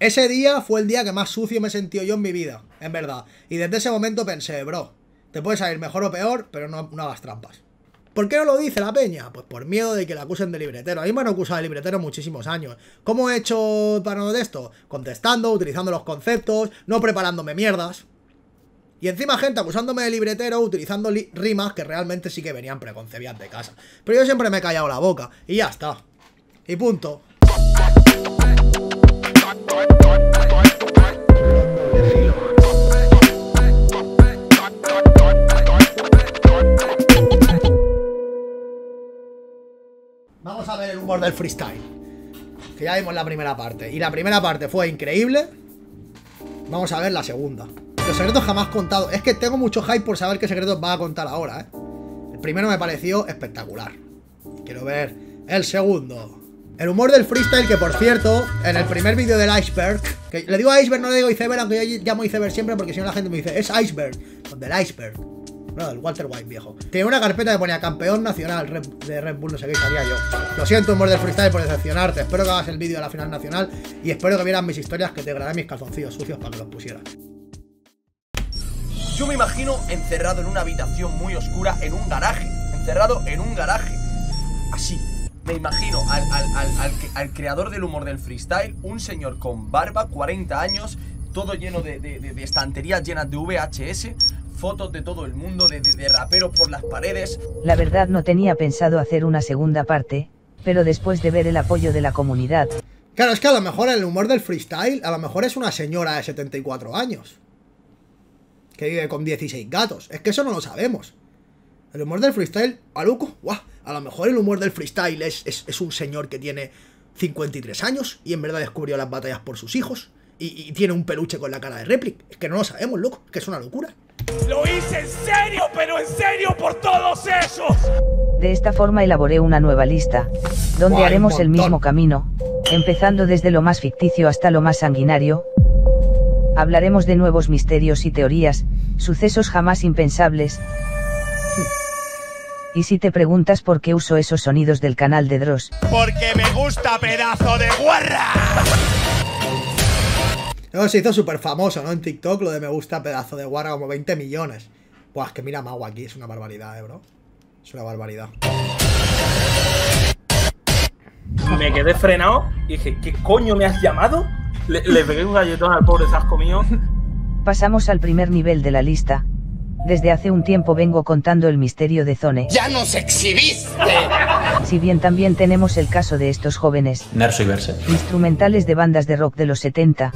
Ese día fue el día que más sucio me he sentido yo en mi vida, en verdad. Y desde ese momento pensé, bro, te puede salir mejor o peor, pero no hagas trampas. ¿Por qué no lo dice la peña? Pues por miedo de que la acusen de libretero. A mí me han acusado de libretero muchísimos años. ¿Cómo he hecho para no de esto? Contestando, utilizando los conceptos, no preparándome mierdas. Y encima gente acusándome de libretero, utilizando rimas que realmente sí que venían preconcebidas de casa. Pero yo siempre me he callado la boca, y ya está. Y punto. Vamos a ver el humor del freestyle, que ya vimos la primera parte. Y la primera parte fue increíble. Vamos a ver la segunda. Los secretos jamás contados. Es que tengo mucho hype por saber qué secretos va a contar ahora, ¿eh? El primero me pareció espectacular. Quiero ver el segundo. El humor del freestyle, que por cierto, en el primer vídeo del iceberg, que le digo iceberg, no le digo iceberg, aunque yo llamo iceberg siempre porque si no la gente me dice, es iceberg, del iceberg. No, del Walter White viejo. Tiene una carpeta que ponía campeón nacional de Red Bull, no sé qué salía yo. Lo siento, humor del freestyle, por decepcionarte. Espero que hagas el vídeo de la final nacional y espero que vieran mis historias, que te grabé mis calzoncillos sucios para que los pusieras. Yo me imagino encerrado en una habitación muy oscura, en un garaje. Encerrado en un garaje. Así. Me imagino al creador del humor del freestyle, un señor con barba, 40 años, todo lleno de estanterías llenas de VHS, fotos de todo el mundo, de raperos por las paredes. La verdad no tenía pensado hacer una segunda parte, pero después de ver el apoyo de la comunidad... Claro, es que a lo mejor el humor del freestyle, a lo mejor es una señora de 74 años. Que vive con 16 gatos. Es que eso no lo sabemos. El humor del freestyle, a loco, guau. A lo mejor el humor del freestyle es un señor que tiene 53 años y en verdad descubrió las batallas por sus hijos y tiene un peluche con la cara de Replic. Es que no lo sabemos, loco, es que es una locura. Lo hice en serio, pero en serio por todos esos. De esta forma elaboré una nueva lista, donde haremos el mismo camino, empezando desde lo más ficticio hasta lo más sanguinario. Hablaremos de nuevos misterios y teorías, sucesos jamás impensables. Y si te preguntas por qué uso esos sonidos del canal de Dross... Porque me gusta, pedazo de guarra. Luego se hizo súper famoso, ¿no? En TikTok, lo de me gusta, pedazo de guarra, como 20 millones. Buah, es que mira Mau aquí, es una barbaridad, bro. Es una barbaridad. Me quedé frenado y dije, ¿qué coño me has llamado? Le pegué un galletón al pobre zasco mío. Pasamos al primer nivel de la lista. Desde hace un tiempo vengo contando el misterio de Zone. ¡Ya nos exhibiste! Si bien también tenemos el caso de estos jóvenes Nerso y Verse, instrumentales de bandas de rock de los 70.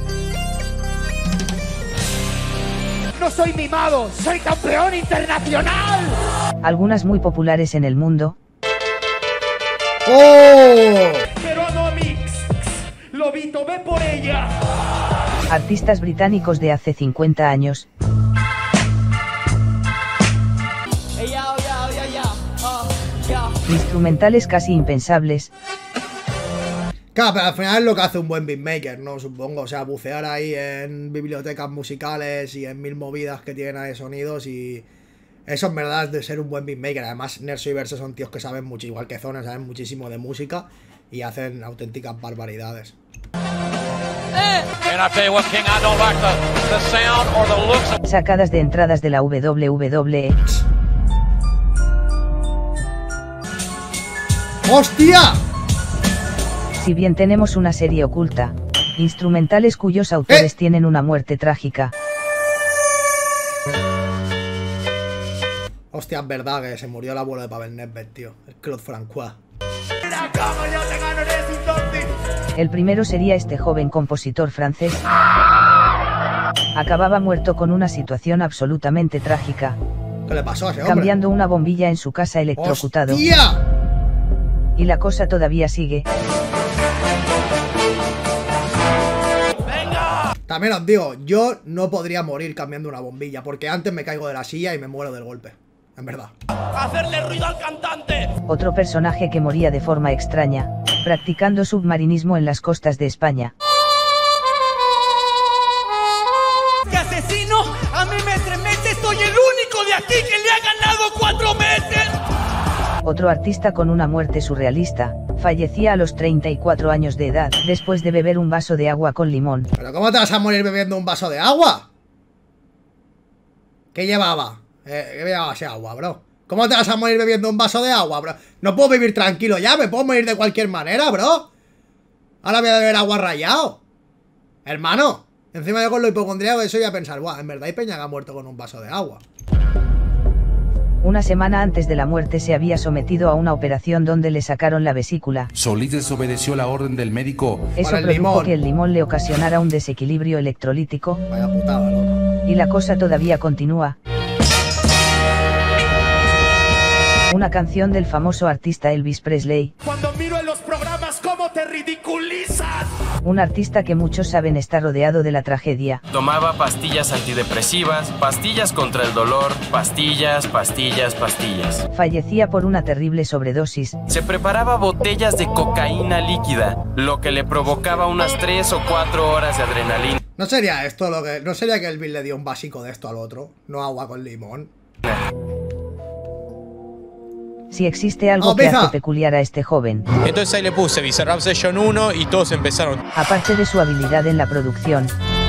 ¡No soy mimado! ¡Soy campeón internacional! Algunas muy populares en el mundo. ¡Oh! Pero no mix. Lobito, ve por ella. Artistas británicos de hace 50 años. Instrumentales casi impensables. Claro, pero al final es lo que hace un buen beatmaker, ¿no? Supongo, o sea, bucear ahí en bibliotecas musicales y en mil movidas que tienen ahí de sonidos y... Eso en verdad es de ser un buen beatmaker. Además, Nerso y Verse son tíos que saben mucho, igual que Zone, saben muchísimo de música y hacen auténticas barbaridades. Sacadas de entradas de la WWE. ¡Hostia! Si bien tenemos una serie oculta, instrumentales cuyos autores tienen una muerte trágica. Hostia, es verdad que se murió el abuelo de Pavel Nedved, tío. El Claude Francois. El primero sería este joven compositor francés. Acababa muerto con una situación absolutamente trágica. ¿Qué le pasó a ese hombre? Cambiando una bombilla en su casa electrocutado. ¡Hostia! Y la cosa todavía sigue. También os digo, yo no podría morir cambiando una bombilla, porque antes me caigo de la silla y me muero del golpe. En verdad. ¡Hacerle ruido al cantante! Otro personaje que moría de forma extraña, practicando submarinismo en las costas de España. ¡Qué asesino! ¡A mí me estremece! ¡Soy el único de aquí que le ha ganado 4 meses! Otro artista con una muerte surrealista, Fallecía a los 34 años de edad, después de beber un vaso de agua con limón. ¿Pero cómo te vas a morir bebiendo un vaso de agua? ¿Qué llevaba? ¿Qué llevaba ese agua, bro? ¿Cómo te vas a morir bebiendo un vaso de agua, bro? No puedo vivir tranquilo ya, me puedo morir de cualquier manera, bro. Ahora voy a beber agua rayado. Hermano, encima yo con lo hipocondríaco eso voy a pensar, guau, en verdad hay peña que ha muerto con un vaso de agua. Una semana antes de la muerte se había sometido a una operación donde le sacaron la vesícula. Solís desobedeció la orden del médico. Eso Para el produjo limón. que el limón le ocasionara un desequilibrio electrolítico, Vaya putada, ¿no? y la cosa todavía continúa. Una canción del famoso artista Elvis Presley, Cuando miro en los programas, ¿cómo te ridiculizas? un artista que muchos saben está rodeado de la tragedia. Tomaba pastillas antidepresivas, pastillas contra el dolor, pastillas. Fallecía por una terrible sobredosis. Se preparaba botellas de cocaína líquida, lo que le provocaba unas 3 o 4 horas de adrenalina. ¿No sería esto lo que... ¿No sería que el Bill le dio un básico de esto al otro? No agua con limón. Si existe algo ¡Oh, que pizza! hace peculiar a este joven, Entonces ahí le puse Bizarrap Session 1 y todos empezaron. aparte de su habilidad en la producción,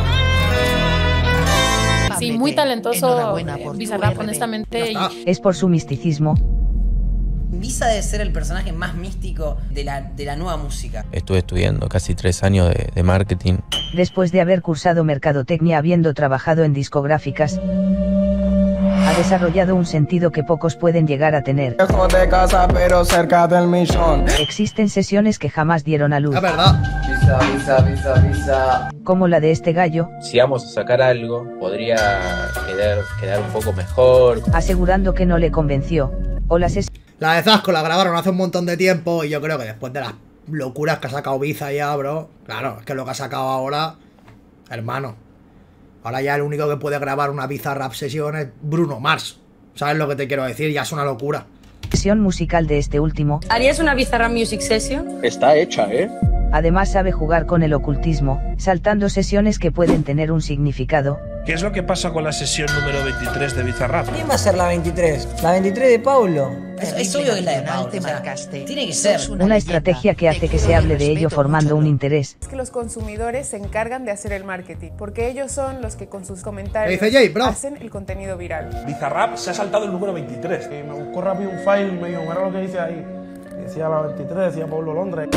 Sí, muy talentoso. Enhorabuena por tu Bizarrap, RD. honestamente. Ya está. es por su misticismo, Visa debe ser el personaje más místico de la nueva música. Estuve estudiando casi 3 años de marketing. después de haber cursado mercadotecnia habiendo trabajado en discográficas, ha desarrollado un sentido que pocos pueden llegar a tener. Lejos de casa, pero cerca del millón. Existen sesiones que jamás dieron a luz, Es verdad. Visa. como la de este gallo, Si vamos a sacar algo, podría quedar un poco mejor. asegurando que no le convenció, o las La de Zasco la grabaron hace un montón de tiempo y yo creo que después de las locuras que ha sacado Biza ya, bro. Claro, es que lo que ha sacado ahora, hermano. Ahora ya el único que puede grabar una Bizarrap sesión es Bruno Mars. ¿Sabes lo que te quiero decir? Ya es una locura. sesión musical de este último. ¿Harías una Bizarrap Music Session? Está hecha, ¿eh? Además sabe jugar con el ocultismo, saltando sesiones que pueden tener un significado. ¿Qué es lo que pasa con la sesión número 23 de Bizarrap? ¿Quién va a ser la 23? ¿La 23 de Paulo? Es obvio que es la de Paulo. Te o sea, marcaste. tiene que ser. Una estrategia que hace que se hable de ello formando un interés. Es que los consumidores se encargan de hacer el marketing, porque ellos son los que con sus comentarios ¿Qué dice Jay, bro? hacen el contenido viral. Bizarrap se ha saltado el número 23. Me buscó rápido un file y me dijo, mira lo que dice ahí. Decía la 23, decía Pablo Londres.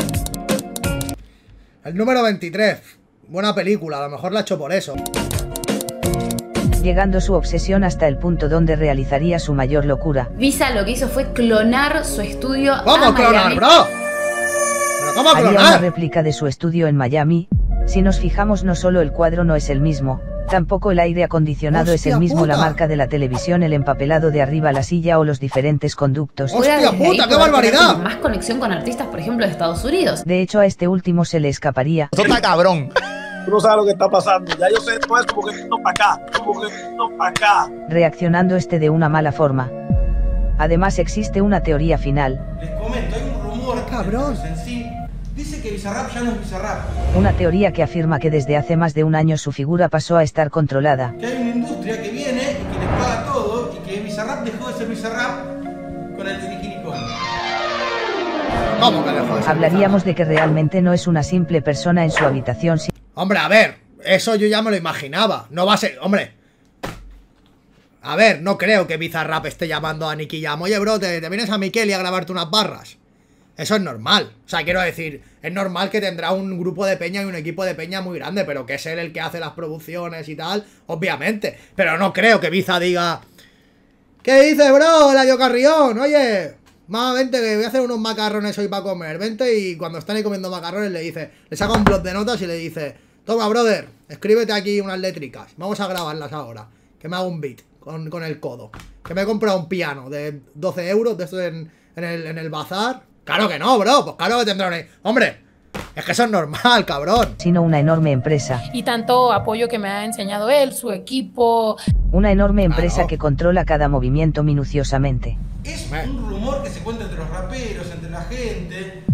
El número 23. Buena película, a lo mejor la ha hecho por eso. Llegando su obsesión hasta el punto donde realizaría su mayor locura. Visa lo que hizo fue clonar su estudio ¿Cómo clonar, bro? ¿Pero cómo Haría una clonar? réplica de su estudio en Miami. Si nos fijamos, no solo el cuadro no es el mismo, tampoco el aire acondicionado es ¡Hostia el mismo, la puta! marca de la televisión, el empapelado de arriba, la silla o los diferentes conductos. ¡Hostia puta, qué barbaridad! Más conexión con artistas, por ejemplo, de Estados Unidos. De hecho, a este último se le escaparía. Esto está cabrón. Tú no sabes lo que está pasando. Ya yo sé todo esto porque no para acá. Reaccionando este de una mala forma. Además existe una teoría final, Les comento, hay un rumor Cabrón. en sí. Dice que Bizarrap ya no es Bizarrap. una teoría que afirma que desde hace más de un año su figura pasó a estar controlada. Que hay una industria que viene y que les paga todo y que Bizarrap dejó de ser Bizarrap con el Tiriquiricón. ¿Cómo que dejó de ser Hablaríamos de que realmente no es una simple persona en su habitación, Hombre, a ver, eso yo ya me lo imaginaba. No va a ser, hombre. A ver, no creo que Bizarrap esté llamando a Nicky Jam. Oye, bro, te vienes a Miquel a grabarte unas barras. Eso es normal. O sea, quiero decir, es normal que tendrá un grupo de peña y un equipo de peña muy grande, pero que es él el que hace las producciones y tal, obviamente. Pero no creo que Biza diga: ¿qué dices, bro? Eladio Carrión, oye, más vente, que voy a hacer unos macarrones hoy para comer. Vente, y cuando están ahí comiendo macarrones le saca un blog de notas y le dice: toma, brother, escríbete aquí unas létricas. Vamos a grabarlas ahora. Que me hago un beat con el codo. Que me he comprado un piano de 12 euros de estos en el bazar. Claro que no, bro. Pues claro que tendrá una... Hombre, es que eso es normal, cabrón. sino una enorme empresa. Y tanto apoyo que me ha enseñado él, su equipo. Una enorme empresa Claro. que controla cada movimiento minuciosamente. Es un rumor que se cuenta entre los raperos, entre la gente.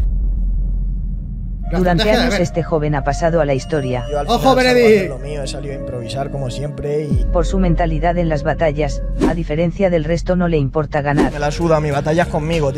Durante estrategia de años ver. este joven ha pasado a la historia. Yo al ¡Ojo, final salgo a Benedict! hacer lo mío, he salido a improvisar como siempre y Por su mentalidad en las batallas, a diferencia del resto no le importa ganar. me la suda, mi batalla es conmigo, tío.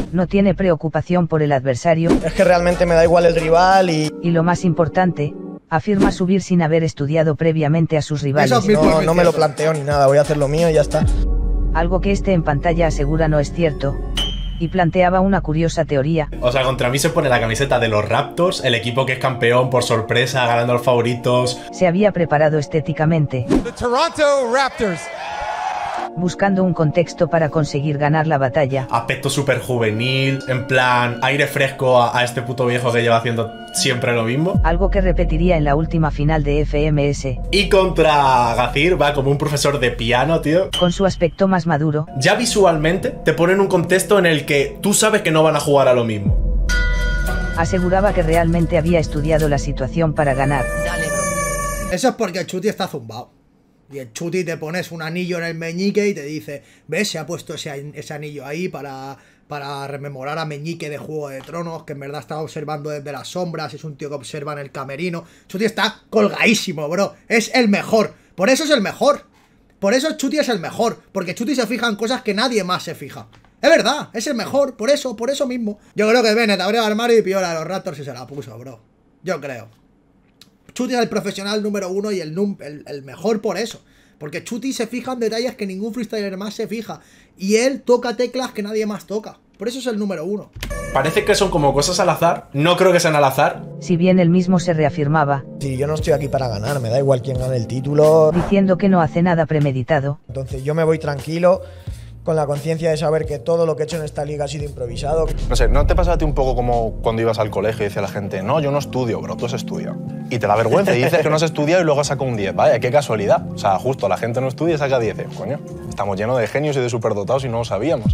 No tiene preocupación por el adversario. Es que realmente me da igual el rival y lo más importante, afirma subir sin haber estudiado previamente a sus rivales. No me lo planteo ni nada, voy a hacer lo mío y ya está. Algo que en pantalla asegura no es cierto. Y planteaba una curiosa teoría. O sea, contra mí se pone la camiseta de los Raptors, el equipo que es campeón por sorpresa, ganando a los favoritos. Se había preparado estéticamente. The Toronto Raptors. Buscando un contexto para conseguir ganar la batalla. Aspecto súper juvenil, en plan, aire fresco a este puto viejo que lleva haciendo siempre lo mismo. Algo que repetiría en la última final de FMS. Y contra Gazir va como un profesor de piano, tío. Con su aspecto más maduro. Ya visualmente te ponen un contexto en el que tú sabes que no van a jugar a lo mismo. Aseguraba que realmente había estudiado la situación para ganar. Dale, bro. Eso es porque el Chuti está zumbado. Y el Chuti te pones un anillo en el meñique y te dice, ¿ves? Se ha puesto ese anillo ahí para rememorar a Meñique de Juego de Tronos, que en verdad está observando desde las sombras, es un tío que observa en el camerino. Chuti está colgadísimo, bro. Es el mejor. Por eso es el mejor. Por eso Chuti es el mejor. Porque Chuti se fija en cosas que nadie más se fija. Es verdad, es el mejor. Por eso mismo. Yo creo que Bennett abrió el armario y pilló la de los Raptors y se la puso, bro. Yo creo. Chuti es el profesional número 1 y el mejor por eso. Porque Chuti se fija en detalles que ningún freestyler más se fija. Y él toca teclas que nadie más toca. Por eso es el número 1. Parece que son como cosas al azar. No creo que sean al azar. Si bien él mismo se reafirmaba. Sí, yo no estoy aquí para ganar, me da igual quién gane el título. Diciendo que no hace nada premeditado. Entonces yo me voy tranquilo, con la conciencia de saber que todo lo que he hecho en esta liga ha sido improvisado. No sé, ¿no te pasa a ti un poco como cuando ibas al colegio y decía la gente, no, yo no estudio, bro, tú has estudiado? Y te da vergüenza y dices que no has estudiado y luego saca un 10. Vaya, qué casualidad. O sea, justo la gente no estudia y saca 10. Coño, estamos llenos de genios y de superdotados y no lo sabíamos.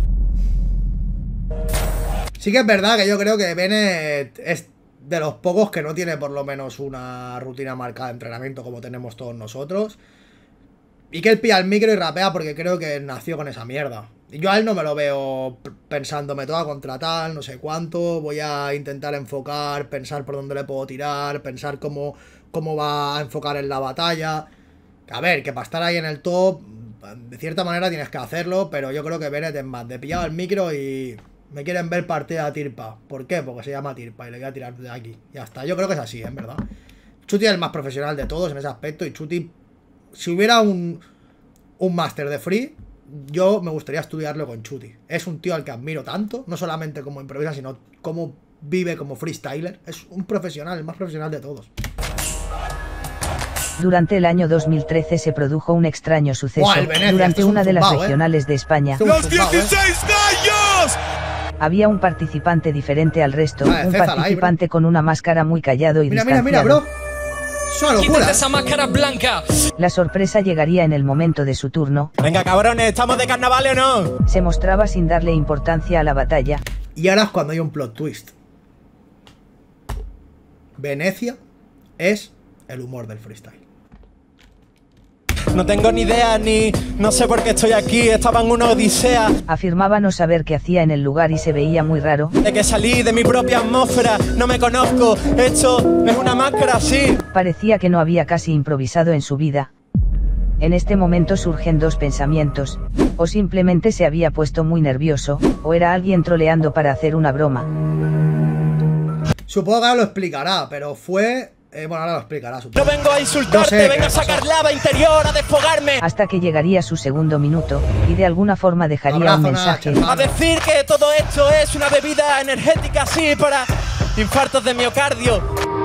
Sí que es verdad que yo creo que Bennett es de los pocos que no tiene por lo menos una rutina marcada de entrenamiento como tenemos todos nosotros. Y que él pilla el micro y rapea porque creo que nació con esa mierda. Y yo a él no me lo veo pensándome toda contra tal, no sé cuánto. Voy a intentar enfocar, pensar por dónde le puedo tirar, pensar cómo va a enfocar en la batalla. A ver, que para estar ahí en el top, de cierta manera tienes que hacerlo, pero yo creo que Bennett es más de pillar el micro y me quieren ver partida a Tirpa. ¿Por qué? Porque se llama Tirpa y le voy a tirar de aquí. Ya está, yo creo que es así, en verdad. Chuti es el más profesional de todos en ese aspecto y Chuti... Si hubiera un máster de free, yo me gustaría estudiarlo con Chuti. Es un tío al que admiro tanto, no solamente como improvisa, sino como vive como freestyler. Es un profesional, el más profesional de todos. Durante el año 2013 se produjo un extraño suceso. Durante una de las regionales de España. ¡Los 16 gallos! Había un participante diferente al resto, un participante con una máscara muy callado y distanciado. Mira, bro. ¡Quítate esa máscara blanca! La sorpresa llegaría en el momento de su turno. Venga, cabrones, ¿estamos de carnaval o no? Se mostraba sin darle importancia a la batalla. Y ahora es cuando hay un plot twist. Venecia es el humor del freestyle. No tengo ni idea, no sé por qué estoy aquí, estaba en una odisea. Afirmaba no saber qué hacía en el lugar y se veía muy raro. De que salí de mi propia atmósfera, no me conozco, esto es una máscara, sí. Parecía que no había casi improvisado en su vida. En este momento surgen dos pensamientos, o simplemente se había puesto muy nervioso, o era alguien troleando para hacer una broma. Supongo que ahora lo explicará, pero fue... bueno, ahora lo explicará. No vengo a insultarte, vengo a sacar lava interior, a desfogarme. Hasta que llegaría su segundo minuto, y de alguna forma dejaría un mensaje. A decir que todo esto es una bebida energética así para infartos de miocardio.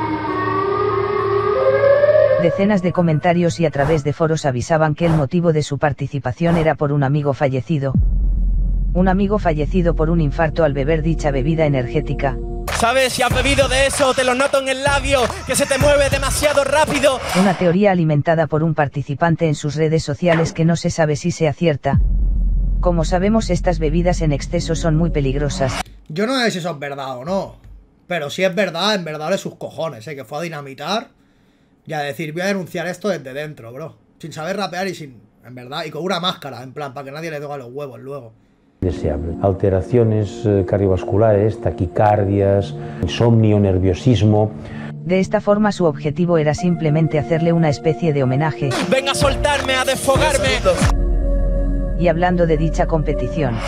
Decenas de comentarios y a través de foros avisaban que el motivo de su participación era por un amigo fallecido. Un amigo fallecido por un infarto al beber dicha bebida energética. ¿Sabes? Si has bebido de eso, te lo noto en el labio, que se te mueve demasiado rápido. Una teoría alimentada por un participante en sus redes sociales que no se sabe si sea cierta. Como sabemos, estas bebidas en exceso son muy peligrosas. Yo no sé si eso es verdad o no, pero si es verdad, en verdad de sus cojones, que fue a dinamitar y a decir, voy a denunciar esto desde dentro, bro. Sin saber rapear y sin, en verdad, y con una máscara, en plan, para que nadie le toque los huevos luego. Deseable. Alteraciones cardiovasculares, taquicardias, insomnio, nerviosismo. De esta forma su objetivo era simplemente hacerle una especie de homenaje. ¡Venga a soltarme, a desfogarme! Y hablando de dicha competición,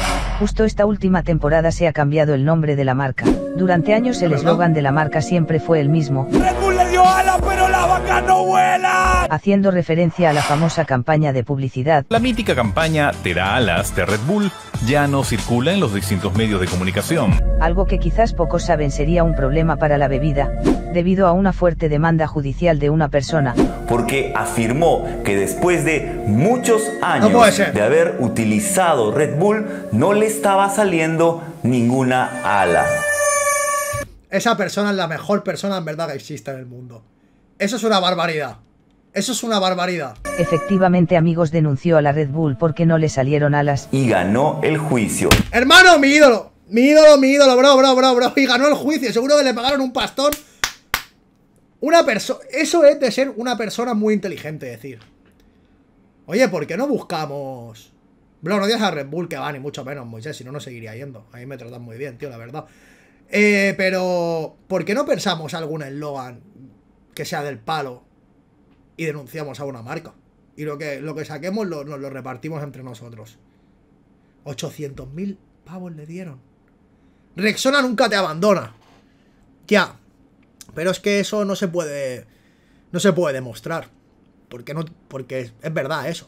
Justo esta última temporada se ha cambiado el nombre de la marca. Durante años el eslogan de la marca siempre fue el mismo. Red Bull le dio alas, pero la vaca no vuela. Haciendo referencia a la famosa campaña de publicidad. La mítica campaña Te da alas de Red Bull ya no circula en los distintos medios de comunicación. Algo que quizás pocos saben sería un problema para la bebida, debido a una fuerte demanda judicial de una persona. Porque afirmó que después de muchos años de haber utilizado Red Bull, no le estaba saliendo ninguna ala. Esa persona es la mejor persona en verdad que existe en el mundo. Eso es una barbaridad. Eso es una barbaridad. Efectivamente, amigos, denunció a la Red Bull porque no le salieron alas. Y ganó el juicio. Hermano, mi ídolo. Mi ídolo, bro. Y ganó el juicio. Seguro que le pagaron un pastón. Una persona... Eso es de ser una persona muy inteligente, decir. Oye, ¿por qué no buscamos...? Bro, no digas a Red Bull que va, ni mucho menos, Moisés. Si no, no seguiría yendo. A mí me tratan muy bien, tío, la verdad. Pero... ¿por qué no pensamos algún eslogan que sea del palo y denunciamos a una marca? Y lo que saquemos nos lo repartimos entre nosotros. 800.000 pavos le dieron. Rexona nunca te abandona. Ya. Pero es que eso no se puede... No se puede demostrar. Porque es verdad eso.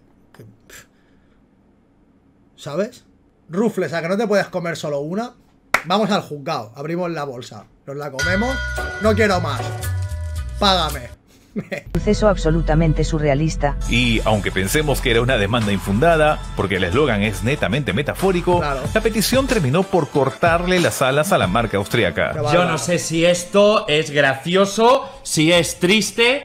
¿Sabes? Rufles, a que no te puedes comer solo una. Vamos al juzgado. Abrimos la bolsa. Nos la comemos. No quiero más. Págame. Suceso absolutamente surrealista. Y aunque pensemos que era una demanda infundada, porque el eslogan es netamente metafórico, la petición terminó por cortarle las alas a la marca austríaca. Yo no sé si esto es gracioso, si es triste.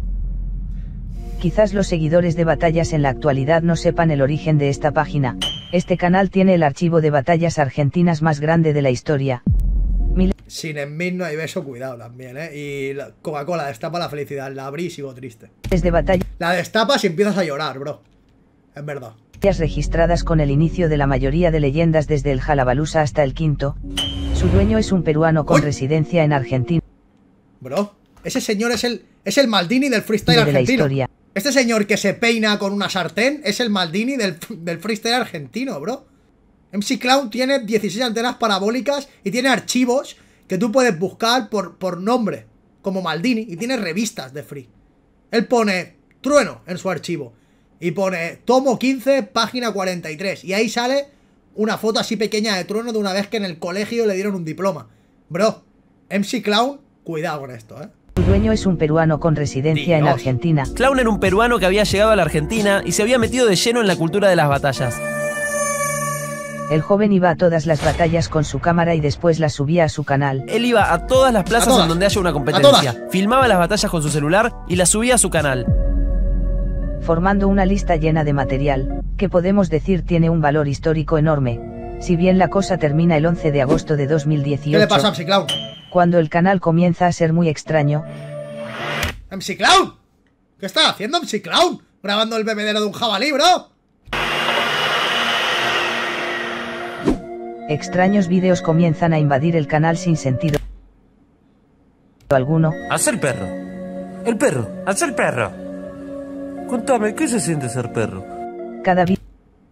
Quizás los seguidores de batallas en la actualidad no sepan el origen de esta página. Este canal tiene el archivo de batallas argentinas más grande de la historia. Sin en mí no hay beso, cuidado también, Y la Coca-Cola destapa la felicidad. La abrí y sigo triste. Desde batalla. La destapas y empiezas a llorar, bro. Es verdad. Registradas con el inicio de la mayoría de leyendas desde el Hallabalooza hasta el quinto. Su dueño es un peruano con residencia en Argentina. Bro, ese señor es el Maldini del freestyle argentino. Este señor que se peina con una sartén es el Maldini del freestyle argentino, bro. MC Clown tiene 16 antenas parabólicas y tiene archivos que tú puedes buscar por nombre, como Maldini, y tiene revistas de free. Él pone Trueno en su archivo y pone tomo 15, página 43, y ahí sale una foto así pequeña de Trueno de una vez que en el colegio le dieron un diploma. Bro, MC Clown, cuidado con esto, Su dueño es un peruano con residencia en Argentina. Clown era un peruano que había llegado a la Argentina y se había metido de lleno en la cultura de las batallas. El joven iba a todas las batallas con su cámara y después las subía a su canal. Él iba a todas las plazas en donde haya una competencia, filmaba las batallas con su celular y las subía a su canal. Formando una lista llena de material, que podemos decir tiene un valor histórico enorme. Si bien la cosa termina el 11 de agosto de 2018, ¿qué le pasa a MC Clown? Cuando el canal comienza a ser muy extraño. ¡MC Clown! ¿Qué está haciendo MC Clown? Grabando el bebedero de un jabalí, bro. Extraños vídeos comienzan a invadir el canal sin sentido alguno. Haz el perro. El perro. Haz el perro. Cuéntame, ¿qué se siente ser perro? Cada vídeo.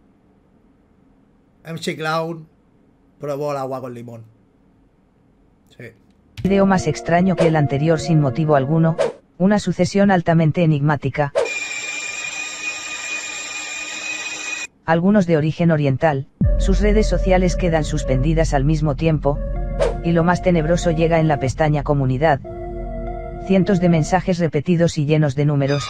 MC Clown probó el agua con limón. Sí. Video más extraño que el anterior sin motivo alguno. Una sucesión altamente enigmática. Algunos de origen oriental. Sus redes sociales quedan suspendidas al mismo tiempo. Y lo más tenebroso llega en la pestaña comunidad. Cientos de mensajes repetidos y llenos de números.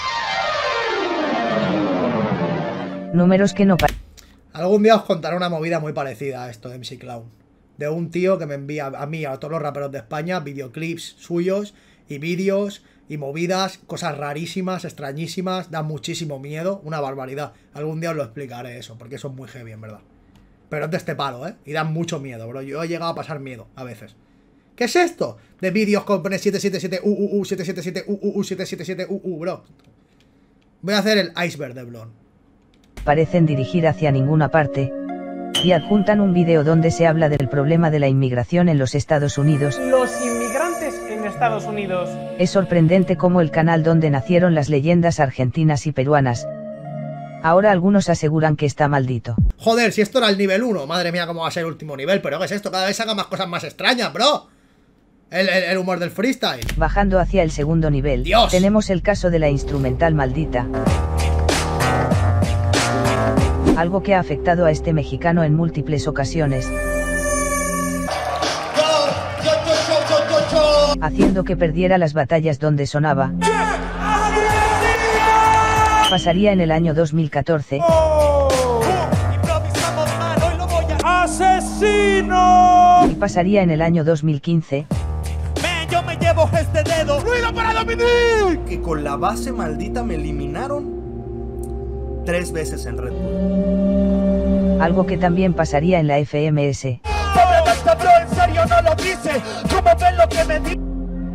Números que no... Algún día os contaré una movida muy parecida a esto de MC Clown. De un tío que me envía a mí, a todos los raperos de España, videoclips suyos y vídeos y movidas, cosas rarísimas, extrañísimas, dan muchísimo miedo, una barbaridad. Algún día os lo explicaré eso, porque eso es muy heavy, en verdad. Pero es de este palo, y dan mucho miedo, bro. Yo he llegado a pasar miedo, a veces. ¿Qué es esto? De vídeos con 777 777 777 bro. Voy a hacer el iceberg de Blon. Parecen dirigir hacia ninguna parte. Y adjuntan un vídeo donde se habla del problema de la inmigración en los Estados Unidos. Los inmigrantes en Estados Unidos. Es sorprendente cómo el canal donde nacieron las leyendas argentinas y peruanas Ahora algunos aseguran que está maldito. Joder, si esto era el nivel 1, madre mía, cómo va a ser el último nivel. Pero ¿qué es esto? Cada vez saca más cosas más extrañas, bro. El humor del freestyle. Bajando hacia el segundo nivel, Dios. tenemos el caso de la instrumental maldita. Algo que ha afectado a este mexicano en múltiples ocasiones, haciendo que perdiera las batallas donde sonaba. Pasaría en el año 2014. ¡Asesino! Y pasaría en el año 2015. Yo me llevo este dedo. ¡Ruido para Dominic! Que con la base maldita me eliminaron 3 veces en Red Bull. Algo que también pasaría en la FMS. ¿En serio no lo dice? ¿Cómo ven lo que me dice?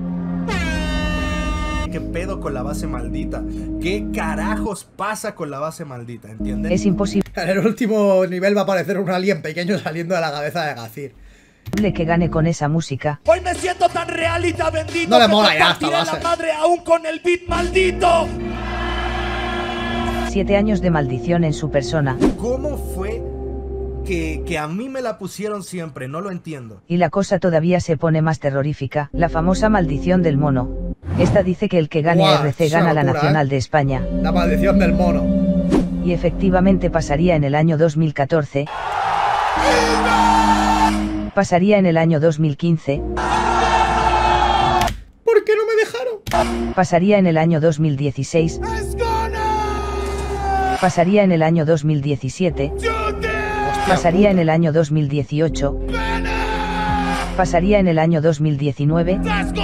¿Qué pedo con la base maldita? ¿Qué carajos pasa con la base maldita? ¿Entiendes? Es imposible. En el último nivel va a aparecer un alien pequeño saliendo de la cabeza de Gazir. Que gane con esa música. Hoy me siento tan real y tan bendito. No le mola ya esta base. La madre aún con el beat maldito. 7 años de maldición en su persona. ¿Cómo fue que a mí me la pusieron siempre? No lo entiendo. Y la cosa todavía se pone más terrorífica. La famosa maldición del mono. Esta dice que el que gane a RC gana la Nacional de España. La maldición del mono. Y efectivamente pasaría en el año 2014. Pasaría en el año 2015. ¿Por qué no me dejaron? Pasaría en el año 2016. Pasaría en el año 2017. Pasaría en el año 2018. Pasaría en el año 2019.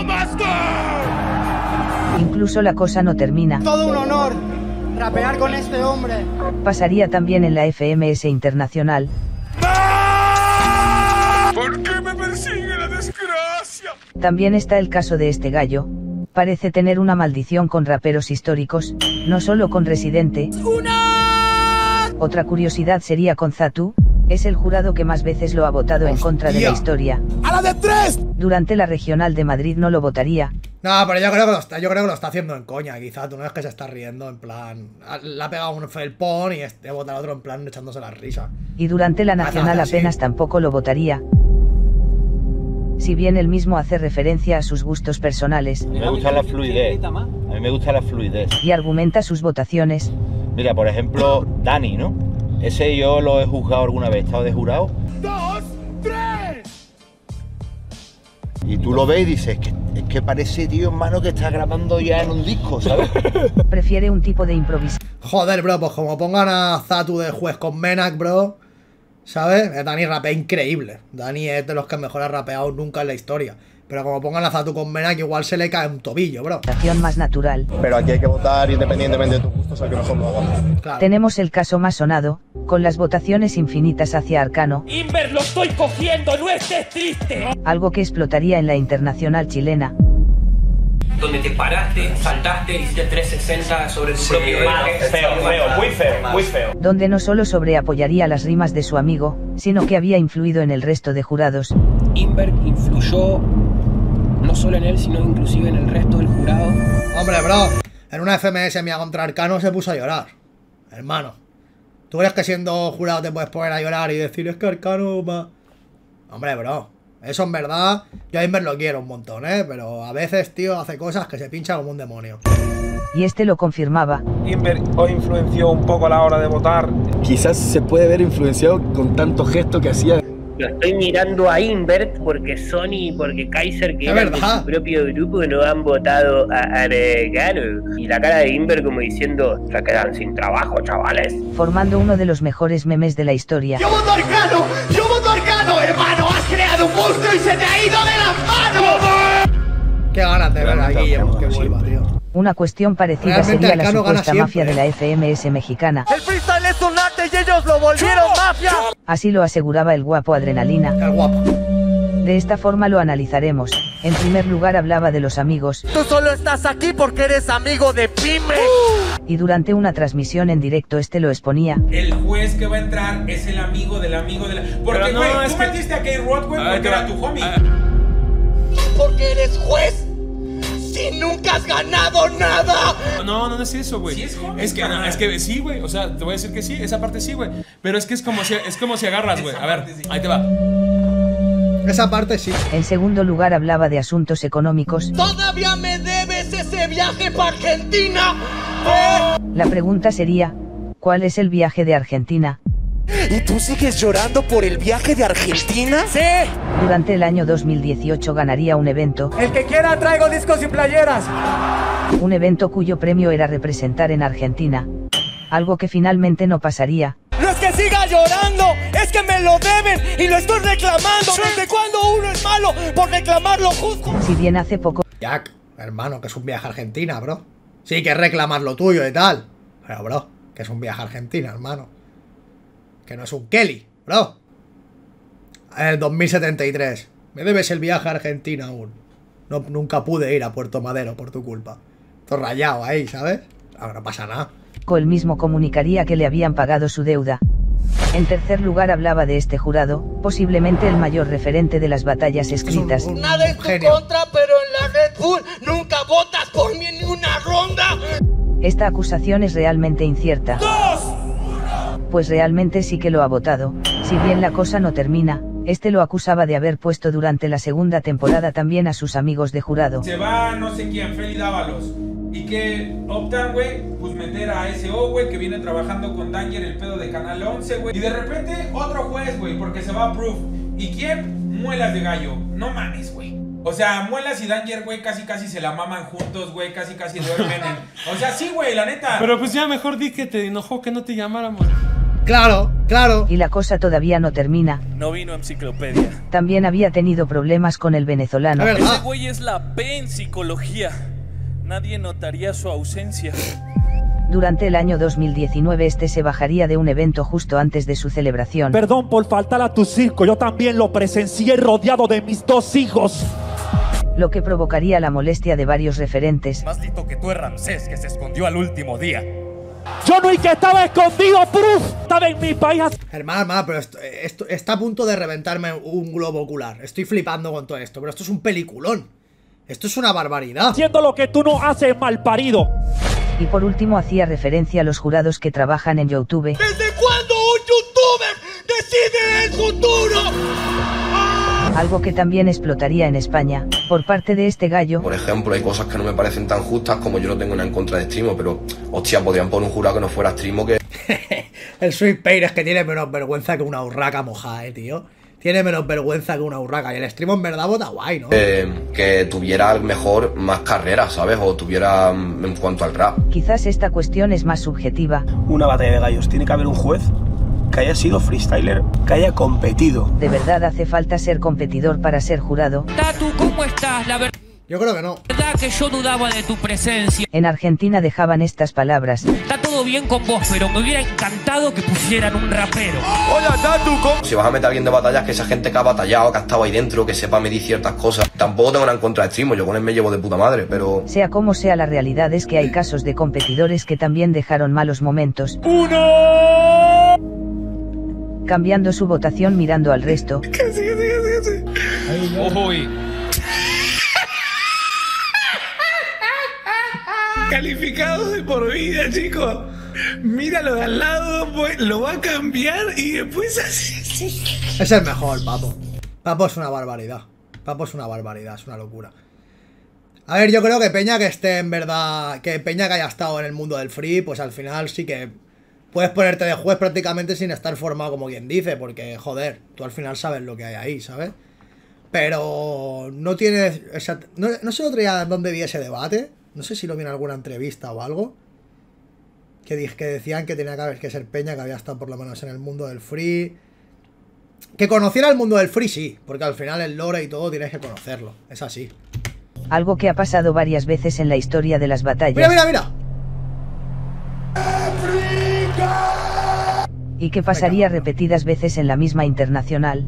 Incluso la cosa no termina. Todo un honor rapear con este hombre. Pasaría también en la FMS Internacional. ¿Por qué me persigue la desgracia? También está el caso de este gallo. Parece tener una maldición con raperos históricos, no solo con Residente. Otra curiosidad sería con Zatu. Es el jurado que más veces lo ha votado en contra de la historia. ¡A la de 3! Durante la regional de Madrid no lo votaría. No, pero yo creo que lo está haciendo en coña, quizá. Tú no es que se está riendo, en plan. Le ha pegado un felpón y vota al otro en plan echándose la risa. Y durante la nacional apenas tampoco lo votaría. Si bien él mismo hace referencia a sus gustos personales. Me gusta la fluidez. A mí me gusta la fluidez. Y argumenta sus votaciones. Mira, por ejemplo, Dani, ¿no? Ese yo lo he juzgado alguna vez, he estado de jurado. 2, 3. Y tú lo ves y dices, es que parece, tío, hermano, que está grabando ya en un disco, ¿sabes? Prefiere un tipo de improvisación. Joder, bro, pues como pongan a Zatu de juez con Menak, bro, ¿sabes? Dani rapea increíble. Dani es de los que mejor ha rapeado nunca en la historia. Pero como pongan a Zatu con Menak, igual se le cae un tobillo, bro. Más natural. Pero aquí hay que votar independientemente de tus gustos al que mejor lo haga. Claro. Tenemos el caso más sonado, con las votaciones infinitas hacia Arcano. Inver, lo estoy cogiendo, no estés triste. Algo que explotaría en la internacional chilena. Donde te paraste, saltaste, hiciste 360 sobre tu propio feo, muy feo. Donde no solo sobreapoyaría las rimas de su amigo, sino que había influido en el resto de jurados. Inver influyó no solo en él, sino inclusive en el resto del jurado. Hombre, bro, en una FMS mía contra Arcano se puso a llorar. Hermano, ¿tú crees que siendo jurado te puedes poner a llorar y decir es que Arcano va? Hombre, bro, eso en verdad, yo a Inver lo quiero un montón, pero a veces, tío, hace cosas que se pincha como un demonio. Y este lo confirmaba. Inver hoy influenció un poco a la hora de votar. Quizás se puede ver influenciado con tantos gestos que hacía. Lo estoy mirando a Invert porque Sony y porque Kaiser, que eran de su propio grupo, no han votado a Arcano. Y la cara de Invert como diciendo, se quedan sin trabajo, chavales. Formando uno de los mejores memes de la historia. ¡Yo voto Arcano! ¡Yo voto Arcano, hermano! ¡Has creado un monstruo y se te ha ido de las manos! Qué ganas de ver aquí, que vuelva, tío. Una cuestión parecida Realmente sería la Arcano supuesta gana mafia de la FMS mexicana. ¡El freestyle es un arte y ellos lo volvieron mafia! Así lo aseguraba el guapo Adrenalina. El guapo. De esta forma lo analizaremos. En primer lugar hablaba de los amigos. Tú solo estás aquí porque eres amigo de Pyme. Y durante una transmisión en directo este lo exponía. El juez que va a entrar es el amigo del amigo de la... Porque, güey, tú metiste a K-Rod, güey, porque era tu homie. Porque eres juez. si nunca has ganado nada? No es eso, güey. ¿Sí es que sí, güey. O sea, te voy a decir que sí, esa parte sí, güey. Pero es que es como si agarras, güey. A ver, ahí te va. Esa parte sí. En segundo lugar hablaba de asuntos económicos. ¿Todavía me debes ese viaje para Argentina? La pregunta sería, ¿cuál es el viaje de Argentina? ¿Y tú sigues llorando por el viaje de Argentina? ¡Sí! Durante el año 2018 ganaría un evento. El que quiera traigo discos y playeras. Un evento cuyo premio era representar en Argentina. Algo que finalmente no pasaría. No es que siga llorando, es que me lo deben y lo estoy reclamando. ¿Desde cuándo uno es malo por reclamarlo justo? Si bien hace poco... Jack, hermano, que es un viaje a Argentina, bro. Sí, que es reclamar lo tuyo y tal. Pero, bro, que es un viaje a Argentina, hermano. Que no es un Kelly, bro. En el 2073. Me debes el viaje a Argentina aún. No, nunca pude ir a Puerto Madero por tu culpa. Todo rayado ahí, ¿sabes? Ahora no pasa nada. Él mismo comunicaría que le habían pagado su deuda. En tercer lugar hablaba de este jurado, posiblemente el mayor referente de las batallas escritas. Nada en tu contra, pero en la Red Bull nunca votas por mí en una ronda. Esta acusación es realmente incierta. Pues realmente sí que lo ha votado. Si bien la cosa no termina, este lo acusaba de haber puesto durante la segunda temporada también a sus amigos de jurado. Se va no sé quién, Feli Dávalos. Y que optan, güey, pues meter a SO, güey, que viene trabajando con Danger, el pedo de Canal 11, güey. Y de repente otro juez, güey, porque se va a Proof. ¿Y quién? Muelas de Gallo. No mames, güey. O sea, Muelas y Danger, güey, casi se la maman juntos, güey, casi duermen en... O sea, sí, güey, la neta. Pero pues ya mejor di que te enojó que no te llamáramos. Claro, claro. Y la cosa todavía no termina. No vino enciclopedia. También había tenido problemas con el venezolano. Ese güey es la P en psicología. Nadie notaría su ausencia. Durante el año 2019 este se bajaría de un evento justo antes de su celebración. Perdón por faltar a tu circo, yo también lo presencié rodeado de mis 2 hijos. Lo que provocaría la molestia de varios referentes. Más listo que tú es Ramsés, que se escondió al último día. Yo no y que estaba escondido, Proof. Estaba en mi país. Hermano, pero esto está a punto de reventarme un globo ocular. Estoy flipando con todo esto, pero esto es un peliculón. Esto es una barbaridad. Haciendo lo que tú no haces, malparido. Y por último hacía referencia a los jurados que trabajan en YouTube. ¿Desde cuándo un youtuber decide el futuro? Algo que también explotaría en España, por parte de este gallo. Por ejemplo, hay cosas que no me parecen tan justas como yo no tengo nada en contra de Streamo, pero, hostia, podrían poner un jurado que no fuera Streamo que... El Sweet Pain es que tiene menos vergüenza que una urraca mojada, tío. Tiene menos vergüenza que una urraca. Y el Streamo en verdad vota guay, ¿no? Que tuviera a lo mejor más carrera, ¿sabes? O tuviera en cuanto al rap. Quizás esta cuestión es más subjetiva. Una batalla de gallos. Tiene que haber un juez que haya sido freestyler, que haya competido. ¿De verdad hace falta ser competidor para ser jurado? Tatu, ¿cómo estás? La verdad... Yo creo que no. La verdad que yo dudaba de tu presencia. En Argentina dejaban estas palabras. Está todo bien con vos, pero me hubiera encantado que pusieran un rapero. Hola, Tatu, ¿cómo? Si vas a meter a alguien de batallas, que esa gente que ha batallado, que ha estado ahí dentro, que sepa medir ciertas cosas. Tampoco tengo nada en contra de Streamo, yo con él me llevo de puta madre, pero... Sea como sea, la realidad es que hay casos de competidores que también dejaron malos momentos. ¡Uno! Cambiando su votación mirando al resto. Uy. Calificados de por vida, chicos. Míralo de al lado, pues, lo va a cambiar y después así. Es el mejor, Papo. Papo es una barbaridad. Papo es una barbaridad, es una locura. A ver, yo creo que Peña que esté en verdad... Que Peña que haya estado en el mundo del free, pues al final sí que... Puedes ponerte de juez prácticamente sin estar formado como quien dice. Porque, joder, tú al final sabes lo que hay ahí, ¿sabes? Pero no tienes... No sé el otro día dónde vi ese debate. No sé si lo vi en alguna entrevista o algo. Que decían que tenía que ser Peña que había estado por lo menos en el mundo del free. Que conociera el mundo del free, sí. Porque al final el lore y todo tienes que conocerlo. Es así. Algo que ha pasado varias veces en la historia de las batallas. ¡Mira, mira, mira! Y que pasaría repetidas veces en la misma internacional.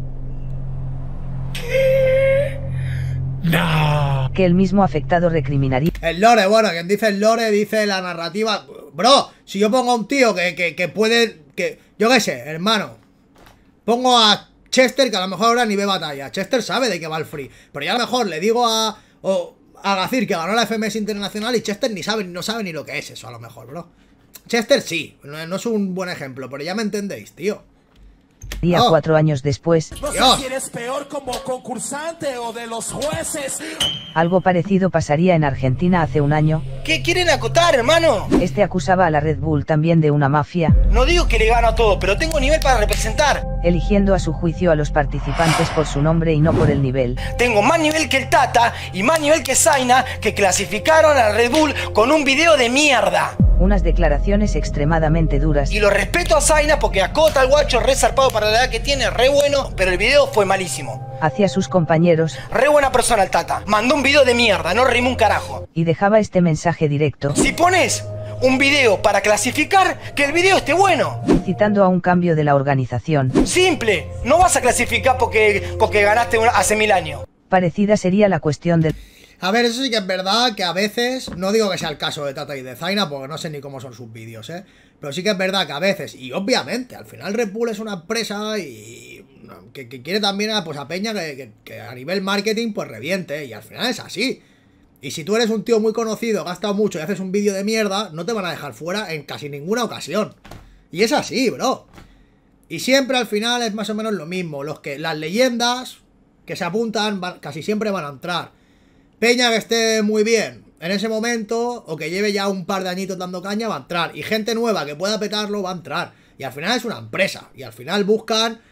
No. Que el mismo afectado recriminaría. El lore, bueno, quien dice el lore dice la narrativa. Bro, si yo pongo a un tío que puede... yo qué sé, hermano. Pongo a Chester, que a lo mejor ahora ni ve batalla. Chester sabe de qué va el free. Pero ya a lo mejor le digo a Agazir, que ganó la FMS Internacional, y Chester no sabe ni lo que es eso, a lo mejor, bro. Chester sí, no es un buen ejemplo, pero ya me entendéis, tío. Día 4 años después. No sé si eres peor como concursante o de los jueces. Algo parecido pasaría en Argentina hace un año. ¿Qué quieren acotar, hermano? Este acusaba a la Red Bull también de una mafia. No digo que le gano a todo, pero tengo nivel para representar. Eligiendo a su juicio a los participantes por su nombre y no por el nivel. Tengo más nivel que el Tata y más nivel que Zaina, que clasificaron a la Red Bull con un video de mierda. Unas declaraciones extremadamente duras. Y lo respeto a Zaina porque acota al guacho, re zarpado para la edad que tiene, re bueno, pero el video fue malísimo. Hacia sus compañeros. Re buena persona el Tata. Mandó un video de mierda, no rimó un carajo. Y dejaba este mensaje directo. Si pones un video para clasificar, que el video esté bueno. Incitando a un cambio de la organización. Simple, no vas a clasificar porque ganaste hace 1000 años. Parecida sería la cuestión del... A ver, eso sí que es verdad que a veces, no digo que sea el caso de Tata y de Zaina, porque no sé ni cómo son sus vídeos, pero sí que es verdad que a veces, y obviamente, al final Red Bull es una empresa y que quiere también pues, a Peña que a nivel marketing pues reviente, y al final es así. Y si tú eres un tío muy conocido, gastas mucho y haces un vídeo de mierda, no te van a dejar fuera en casi ninguna ocasión. Y es así, bro. Y siempre al final es más o menos lo mismo. Las leyendas que se apuntan casi siempre van a entrar. Peña que esté muy bien en ese momento, o que lleve ya un par de añitos dando caña, va a entrar. Y gente nueva que pueda petarlo va a entrar. Y al final es una empresa. Y al final buscan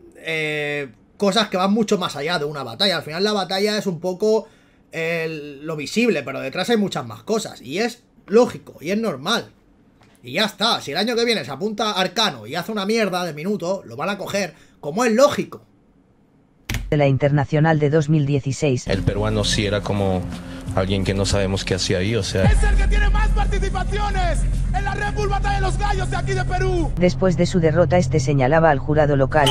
cosas que van mucho más allá de una batalla. Al final la batalla es un poco lo visible, pero detrás hay muchas más cosas. Y es lógico, y es normal. Y ya está. Si el año que viene se apunta Arcano y hace una mierda de minuto, lo van a coger como es lógico. De la Internacional de 2016. El peruano sí era como alguien que no sabemos qué hacía ahí, o sea... Es el que tiene más participaciones en la Red Bull Batalla de los Gallos de aquí de Perú. Después de su derrota, este señalaba al jurado local,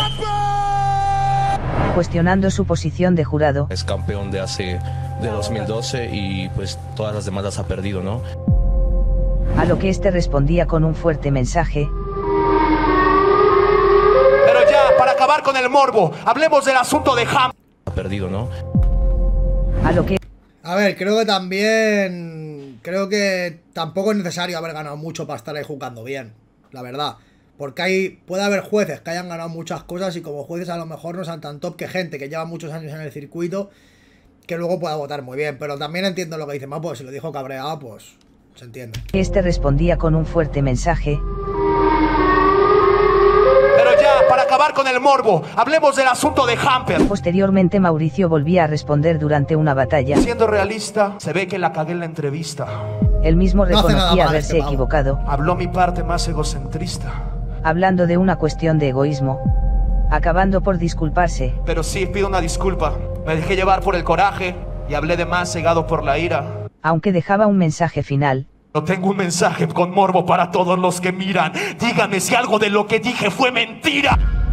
cuestionando su posición de jurado. Es campeón de 2012 y pues todas las demás las ha perdido, ¿no? A lo que este respondía con un fuerte mensaje. Pero ya, para acabar con el morbo, hablemos del asunto de Ham. Ha perdido, ¿no? A lo que... A ver, creo que también... Creo que tampoco es necesario haber ganado mucho para estar ahí jugando bien, la verdad. Porque puede haber jueces que hayan ganado muchas cosas y como jueces a lo mejor no sean tan top que gente que lleva muchos años en el circuito que luego pueda votar muy bien. Pero también entiendo lo que dice, pues si lo dijo cabreado, pues se entiende. Este respondía con un fuerte mensaje. Pero ya, para acabar con el morbo, hablemos del asunto de Hamper. Posteriormente Mauricio volvía a responder durante una batalla. Siendo realista, se ve que la cagué en la entrevista. Él mismo reconocía haberse equivocado. Habló mi parte más egocentrista. Hablando de una cuestión de egoísmo, acabando por disculparse. Pero sí, pido una disculpa. Me dejé llevar por el coraje y hablé de más cegado por la ira. Aunque dejaba un mensaje final. No tengo un mensaje con morbo para todos los que miran. Díganme si algo de lo que dije fue mentira.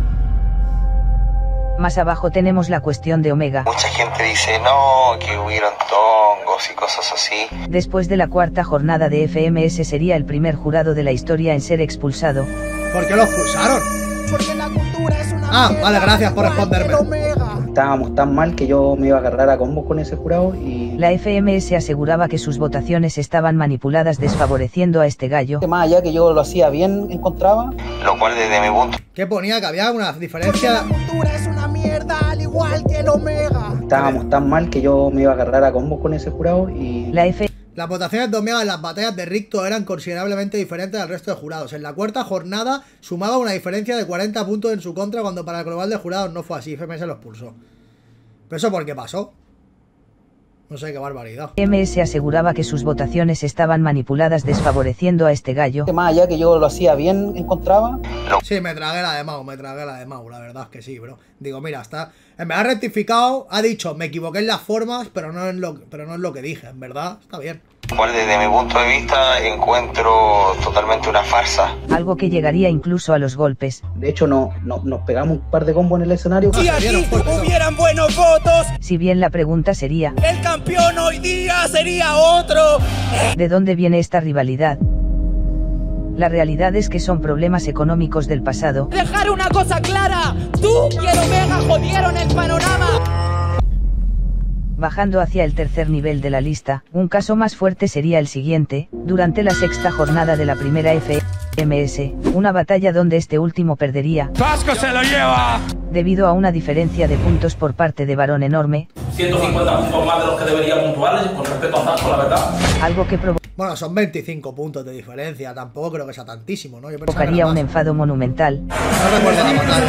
Más abajo tenemos la cuestión de Omega. Mucha gente dice, no, que hubieron tongos y cosas así. Después de la cuarta jornada de FMS sería el primer jurado de la historia en ser expulsado. ¿Por qué lo expulsaron? Porque la cultura es una vale, gracias por responderme. Estábamos tan mal que yo me iba a agarrar a combos con ese jurado y... La FMS aseguraba que sus votaciones estaban manipuladas desfavoreciendo a este gallo. Más allá que yo lo hacía bien, encontraba. Lo cual desde mi punto... ¿Qué ponía? Que había una diferencia... La cultura es una mierda, al igual que el Omega. Estábamos tan mal que yo me iba a agarrar a combos con ese jurado y... Las votaciones de Omega en las batallas de Ricto eran considerablemente diferentes al resto de jurados. En la cuarta jornada sumaba una diferencia de 40 puntos en su contra cuando para el global de jurados no fue así. FMS lo expulsó. ¿Pero eso por qué pasó? No sé, qué barbaridad. FMS aseguraba que sus votaciones estaban manipuladas desfavoreciendo a este gallo. Más allá que yo lo hacía bien, encontraba. Sí, me tragué la de Mau, la verdad es que sí, bro. Digo, mira, me ha rectificado, ha dicho, me equivoqué en las formas, pero no es lo que dije, en verdad, está bien. Cual desde mi punto de vista encuentro totalmente una farsa. Algo que llegaría incluso a los golpes. De hecho nos pegamos un par de combos en el escenario. Si aquí hubieran buenos votos. Si bien la pregunta sería, el campeón hoy día sería otro. ¿De dónde viene esta rivalidad? La realidad es que son problemas económicos del pasado. Dejar una cosa clara, tú y el Omega jodieron el panorama. Bajando hacia el tercer nivel de la lista, un caso más fuerte sería el siguiente, durante la sexta jornada de la primera FMS, una batalla donde este último perdería. ¡Vasco se lo lleva! Debido a una diferencia de puntos por parte de Barón enorme. 150 puntos más de los que debería puntuales con respecto a Zasco, la verdad. Algo que Bueno, son 25 puntos de diferencia, tampoco creo que sea tantísimo, ¿no? Yo provocaría un enfado monumental. No recuerdo la batalla.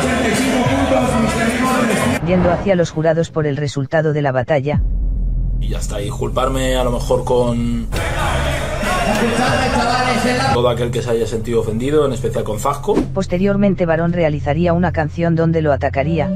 Yendo hacia los jurados por el resultado de la batalla. Y ya está, y disculparme a lo mejor con todo aquel que se haya sentido ofendido, en especial con Zasco. Posteriormente Barón realizaría una canción donde lo atacaría.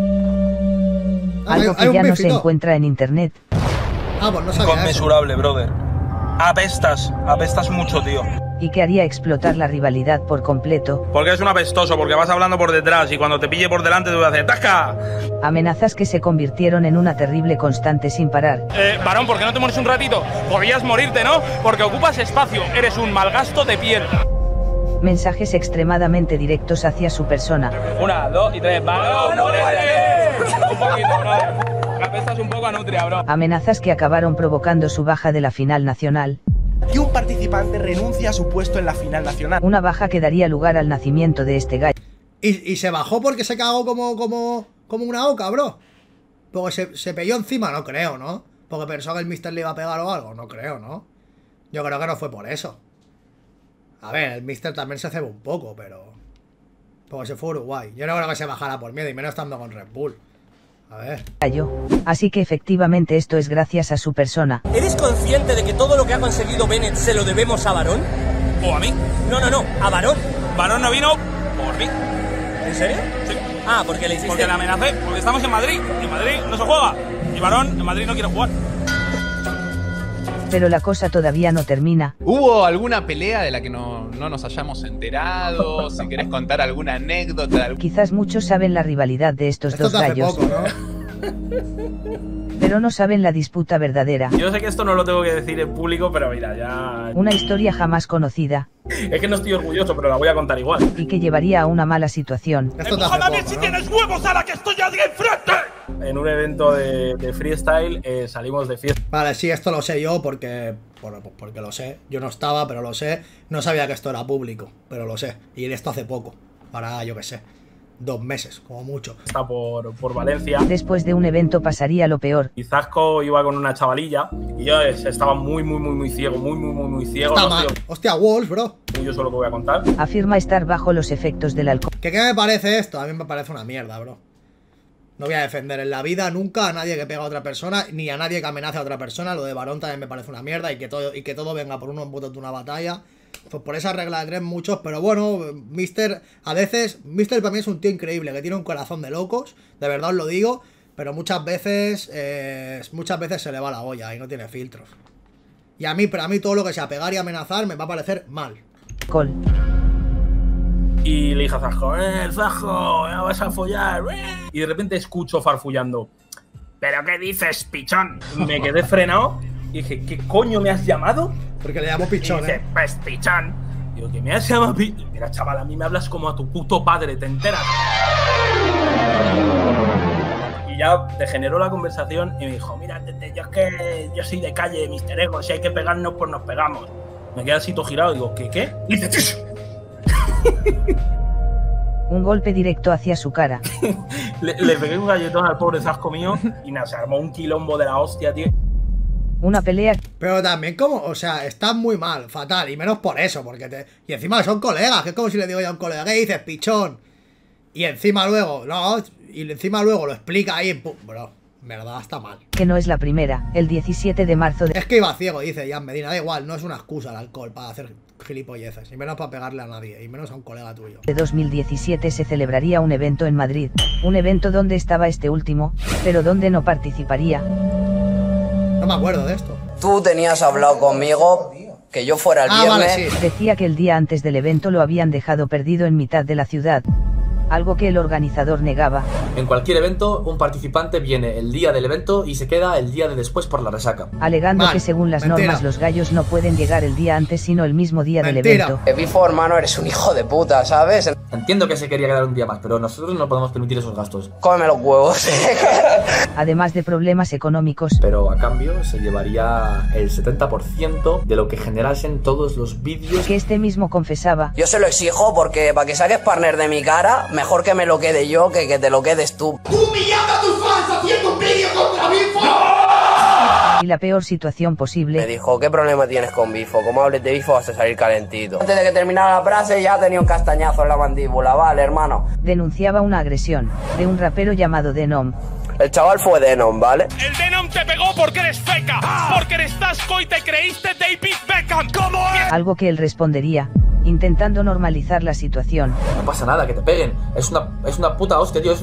Algo que ya no se encuentra en internet. Pues no sabía. Conmensurable, brother. Apestas mucho, tío. Y que haría explotar la rivalidad por completo. Porque es un apestoso, porque vas hablando por detrás y cuando te pille por delante te voy a hacer ¡tasca! Amenazas que se convirtieron en una terrible constante sin parar. Varón, ¿por qué no te mueres un ratito? Podrías morirte, ¿no? Porque ocupas espacio, eres un malgasto de piel. Mensajes extremadamente directos hacia su persona. 1, 2 y 3, ¡varón! Un poquito, bro. Apestas un poco a nutria, bro. Amenazas que acabaron provocando su baja de la final nacional. Que un participante renuncia a su puesto en la final nacional. Una baja que daría lugar al nacimiento de este gallo. Y se bajó porque se cagó como una oca, bro. Porque se pelló encima, no creo, ¿no? Porque pensó que el Mister le iba a pegar o algo, no creo, ¿no? Yo creo que no fue por eso. A ver, el Mister también se cebó un poco, pero... Porque se fue a Uruguay. Yo no creo que se bajara por miedo, y menos estando con Red Bull. A ver. Así que efectivamente esto es gracias a su persona. ¿Eres consciente de que todo lo que ha conseguido Bennett se lo debemos a Barón? ¿O a mí? No, a Barón. Barón no vino por mí. ¿En serio? Sí. Ah, porque le hiciste... Porque la amenacé, porque estamos en Madrid, y en Madrid no se juega. Y Barón en Madrid no quiere jugar. Pero la cosa todavía no termina. ¿Hubo alguna pelea de la que no nos hayamos enterado? Si querés contar alguna anécdota. Quizás muchos saben la rivalidad de estos dos gallos. Poco, ¿no? Pero no saben la disputa verdadera. Yo sé que esto no lo tengo que decir en público, pero mira, ya... Una historia jamás conocida. Es que no estoy orgulloso, pero la voy a contar igual. Y que llevaría a una mala situación. ¡Empújame a mí si tienes huevos a la que estoy allí enfrente! En un evento de freestyle salimos de fiesta. Vale, sí, esto lo sé yo porque lo sé. Yo no estaba, pero lo sé. No sabía que esto era público, pero lo sé. Y esto hace poco. Para, yo qué sé, 2 meses, como mucho. Está por Valencia. Después de un evento pasaría lo peor. Y Zasco iba con una chavalilla y yo estaba muy ciego, muy ciego. Está mal. Hostia, Wolf, bro. Yo solo que voy a contar. Afirma estar bajo los efectos del alcohol. ¿Qué me parece esto? A mí me parece una mierda, bro. No voy a defender en la vida nunca a nadie que pega a otra persona, ni a nadie que amenace a otra persona. Lo de Barón también me parece una mierda y que todo venga por unos votos de una batalla. Pues por esa regla creen muchos, pero bueno, Mister para mí es un tío increíble, que tiene un corazón de locos, de verdad os lo digo, pero muchas veces se le va la olla y no tiene filtros. Y a mí todo lo que sea pegar y amenazar me va a parecer mal. Y le dije a Zasco, Zasco, vas a follar. Y de repente escucho farfullando. ¿Pero qué dices, pichón? Me quedé frenado y dije, ¿qué coño me has llamado? Porque le llamo pichón, y dice, pues pichón. Digo, ¿qué me has llamado pichón? Mira, chaval, a mí me hablas como a tu puto padre, ¿te enteras? Y ya degeneró la conversación y me dijo, mira, yo soy de calle, Mr. Ego, si hay que pegarnos, pues nos pegamos. Me quedé así todo girado y digo, ¿qué? Y dice, un golpe directo hacia su cara. le pegué un galletón al pobre Zasco mío y nada, se armó un quilombo de la hostia, tío. Una pelea. Pero también o sea, está muy mal, fatal, y menos por eso, porque y encima son colegas, que es como si le digo yo a un colega, ¿qué dices, pichón? Y encima luego, lo explica ahí, bro, en verdad está mal. Que no es la primera, el 17 de marzo de... Es que iba ciego, dice Jan Medina, da igual, no es una excusa el alcohol para hacer gilipolleces, y menos para pegarle a nadie, y menos a un colega tuyo. De 2017 se celebraría un evento en Madrid, un evento donde estaba este último, pero donde no participaría. No me acuerdo de esto. Tú tenías hablado conmigo que yo fuera el viernes. Vale, sí. Decía que el día antes del evento lo habían dejado perdido en mitad de la ciudad, algo que el organizador negaba. En cualquier evento, un participante viene el día del evento y se queda el día de después por la resaca. Alegando que según las normas los gallos no pueden llegar el día antes sino el mismo día del evento. Bifo, hermano, eres un hijo de puta, ¿sabes? Entiendo que se quería quedar un día más, pero nosotros no podemos permitir esos gastos. Cómeme los huevos. Además de problemas económicos. Pero a cambio se llevaría el 70% de lo que generasen todos los vídeos. Que este mismo confesaba. Yo se lo exijo porque para que saques partner de mi cara, mejor que me lo quede yo que te lo quedes tú. ¡Tú humillando a tus fans haciendo un vídeo contra Bifo! Y la peor situación posible. Me dijo, ¿qué problema tienes con Bifo? Como hables de Bifo vas a salir calentito. Antes de que terminara la frase ya tenía un castañazo en la mandíbula, vale, hermano. Denunciaba una agresión de un rapero llamado Denom. El chaval fue Denom, ¿vale? El Denom te pegó porque eres feca, porque eres tasco y te creíste David Beckham. ¿Cómo es? Algo que él respondería, intentando normalizar la situación. No pasa nada, que te peguen. Es una puta hostia, tío. Es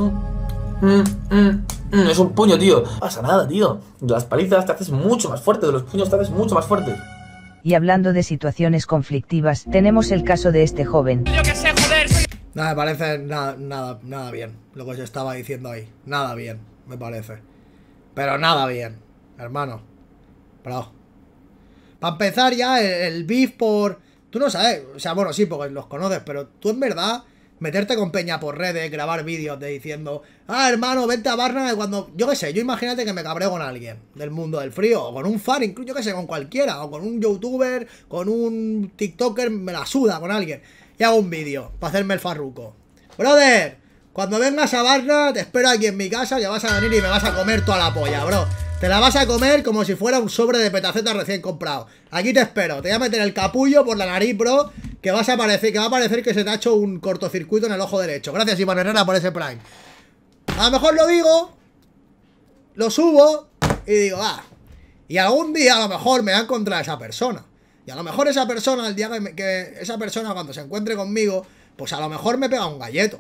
un puño, tío. No pasa nada, tío. De las palizas te haces mucho más fuerte, de los puños te haces mucho más fuerte. Y hablando de situaciones conflictivas, tenemos el caso de este joven. Yo que sé, joder. No me parece nada bien lo que os estaba diciendo ahí. Nada bien, me parece. Pero nada bien, hermano. Pero para empezar ya, el beef por... Tú no sabes, o sea, bueno, sí, porque los conoces, pero tú en verdad... Meterte con peña por redes, grabar vídeos de diciendo, hermano, vente a Barna, cuando, yo qué sé, yo imagínate que me cabreo con alguien del mundo del frío, o con un fan, incluso, yo qué sé, con cualquiera, o con un youtuber, con un tiktoker, me la suda con alguien, y hago un vídeo para hacerme el farruco. Brother, cuando vengas a Barna, te espero aquí en mi casa, que vas a venir y me vas a comer toda la polla, bro. Te la vas a comer como si fuera un sobre de petacetas recién comprado. Aquí te espero, te voy a meter el capullo por la nariz, bro, que va a parecer que se te ha hecho un cortocircuito en el ojo derecho. Gracias, Iván Herrera, por ese Prime. A lo mejor lo digo, lo subo y digo, y algún día a lo mejor me va a encontrar esa persona. Y a lo mejor esa persona, el día que esa persona cuando se encuentre conmigo, pues a lo mejor me pega un galleto.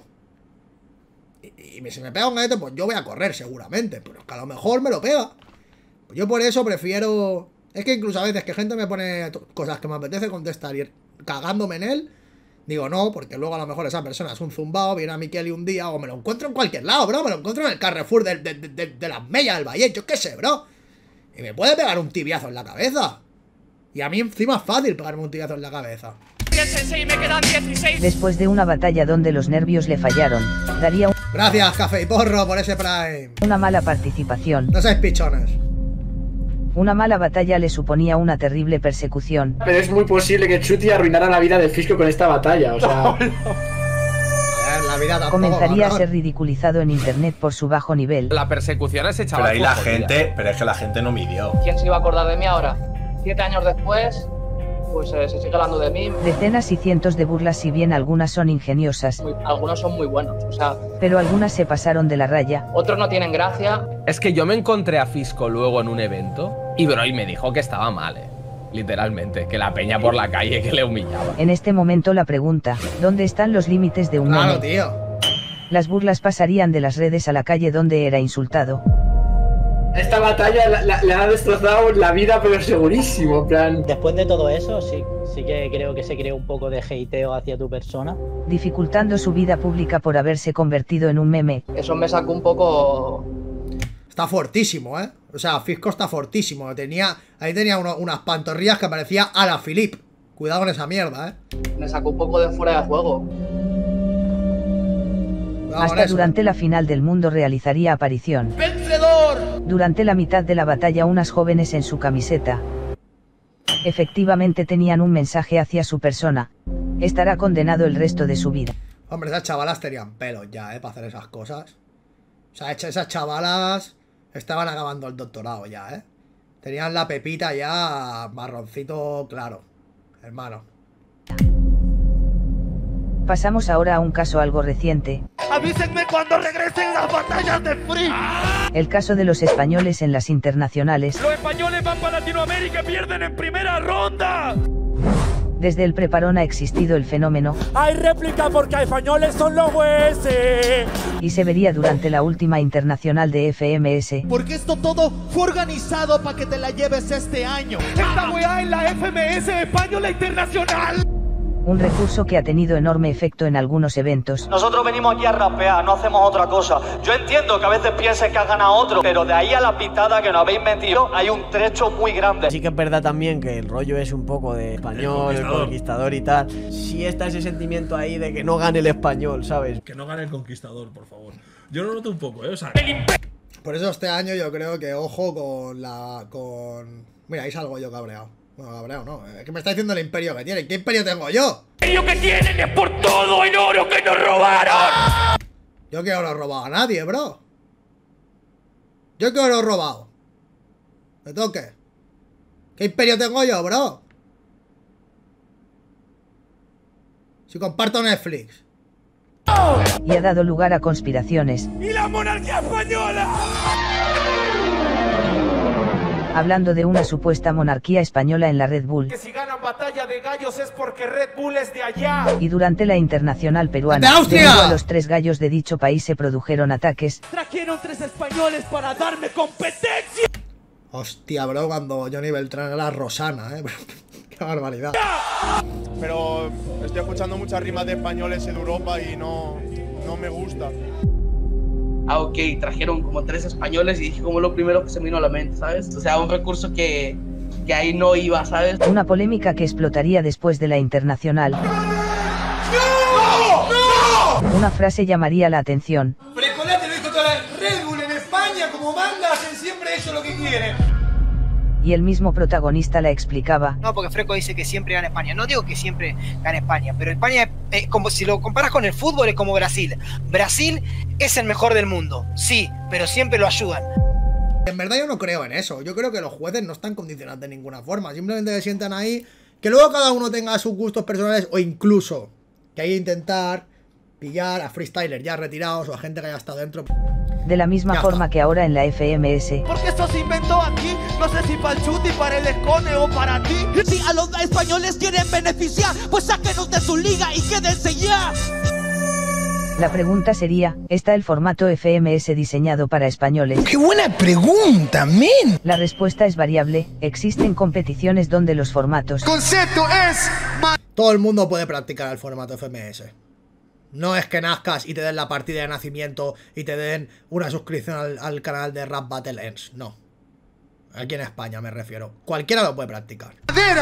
Y si me pega un galleto, pues yo voy a correr seguramente, pero es que a lo mejor me lo pega. Pues yo por eso prefiero... Es que incluso a veces que gente me pone cosas que me apetece contestar y cagándome en él, digo no, porque luego a lo mejor esa persona es un zumbao, viene a Miqueli un día, o me lo encuentro en cualquier lado, bro, me lo encuentro en el Carrefour de las Mellas del Valle, yo qué sé, bro. Y me puede pegar un tibiazo en la cabeza. Y a mí encima es fácil pegarme un tibiazo en la cabeza. Después de una batalla donde los nervios le fallaron, daría un... Gracias, Café y Porro, por ese Prime. Una mala participación. No seáis pichones. Una mala batalla le suponía una terrible persecución. Pero es muy posible que Chuti arruinara la vida de Fisco con esta batalla, o sea... La vida tampoco, comenzaría a ser ridiculizado en internet por su bajo nivel. La persecución a ese chaval. Pero ahí la gente, pero es que la gente no midió. ¿Quién se iba a acordar de mí ahora? 7 años después, pues se sigue hablando de mí. Decenas y cientos de burlas, si bien algunas son ingeniosas. Algunos son muy buenos, o sea... Pero algunas se pasaron de la raya. Otros no tienen gracia. Es que yo me encontré a Fisco luego en un evento y bro, y me dijo que estaba mal, literalmente, que la peña por la calle que le humillaba. En este momento la pregunta, ¿dónde están los límites de un meme? Claro, tío. Las burlas pasarían de las redes a la calle donde era insultado. Esta batalla le ha destrozado la vida, pero segurísimo, en plan... Después de todo eso, sí que creo que se creó un poco de hateo hacia tu persona. Dificultando su vida pública por haberse convertido en un meme. Eso me sacó un poco... Está fortísimo, O sea, Fisco está fortísimo. Ahí tenía unas pantorrillas que parecía a la Philip. Cuidado con esa mierda, Me sacó un poco de fuera de juego. Hasta durante la final del mundo realizaría aparición. ¡Vencedor! Durante la mitad de la batalla, unas jóvenes en su camiseta efectivamente tenían un mensaje hacia su persona. Estará condenado el resto de su vida. Hombre, esas chavalas tenían pelos ya, para hacer esas cosas. O sea, esas chavalas estaban acabando el doctorado ya, Tenían la pepita ya marroncito claro, hermano. Pasamos ahora a un caso algo reciente. ¡Avísenme cuando regresen las batallas de Free! El caso de los españoles en las internacionales. ¡Los españoles van para Latinoamérica y pierden en primera ronda! Desde el preparón ha existido el fenómeno. ¡Hay réplica porque españoles son los jueces! Y se vería durante la última internacional de FMS. Porque esto todo fue organizado para que te la lleves este año. ¡Esta weá en la FMS Española Internacional! Un recurso que ha tenido enorme efecto en algunos eventos. Nosotros venimos aquí a rapear, no hacemos otra cosa. Yo entiendo que a veces pienses que has ganado otro, pero de ahí a la pintada que nos habéis metido hay un trecho muy grande. Sí que es verdad también que el rollo es un poco de español, el conquistador y tal. Sí está ese sentimiento ahí de que no gane el español, ¿sabes? Que no gane el conquistador, por favor. Yo lo noto un poco, o sea... Por eso este año yo creo que ojo con... Mira, ahí salgo yo cabreado. Bueno, cabreado no, es que me está diciendo el imperio que tiene. ¿Qué imperio tengo yo? El imperio que tienen es por todo el oro que nos robaron. Yo que oro he robado a nadie, bro. Yo que oro he robado. ¿Me toque? ¿Qué imperio tengo yo, bro? Si comparto Netflix. Y ha dado lugar a conspiraciones. ¡Y la monarquía española! Hablando de una supuesta monarquía española en la Red Bull. Que si ganan batalla de gallos es porque Red Bull es de allá. Y durante la internacional peruana, ¡de Austria! debido a los 3 gallos de dicho país se produjeron ataques. Trajeron 3 españoles para darme competencia. Hostia, bro, cuando Johnny Beltrán era Rosana, Qué barbaridad. Pero estoy escuchando muchas rimas de españoles en Europa y no me gusta. Ah, ok, trajeron como 3 españoles y dije como lo primero que se me vino a la mente, ¿sabes? O sea, un recurso que ahí no iba, ¿sabes? Una polémica que explotaría después de la internacional. ¡No! ¡No! Una frase llamaría la atención. Frecolate lo dijo toda la Red Bull en España, como manda, hacen siempre ellos lo que quieren. Y el mismo protagonista la explicaba. No, porque Freco dice que siempre gana España. No digo que siempre gana España, pero España, como si lo comparas con el fútbol, es como Brasil. Brasil es el mejor del mundo, sí, pero siempre lo ayudan. En verdad yo no creo en eso. Yo creo que los jueces no están condicionados de ninguna forma. Simplemente se sientan ahí, que luego cada uno tenga sus gustos personales o incluso que hay que intentar pillar a freestylers ya retirados o a gente que haya estado dentro. De la misma forma que ahora en la FMS. Porque esto se inventó aquí, no sé si para el Chuti, para el Escone o para ti. Si a los españoles quieren beneficiar, pues sáquenos de su liga y quédense ya. La pregunta sería, ¿está el formato FMS diseñado para españoles? ¡Qué buena pregunta, men! La respuesta es variable, existen competiciones donde los formatos... Concepto es... Todo el mundo puede practicar el formato FMS. No es que nazcas y te den la partida de nacimiento y te den una suscripción al canal de Rap Battle Ends. No. Aquí en España me refiero. Cualquiera lo puede practicar.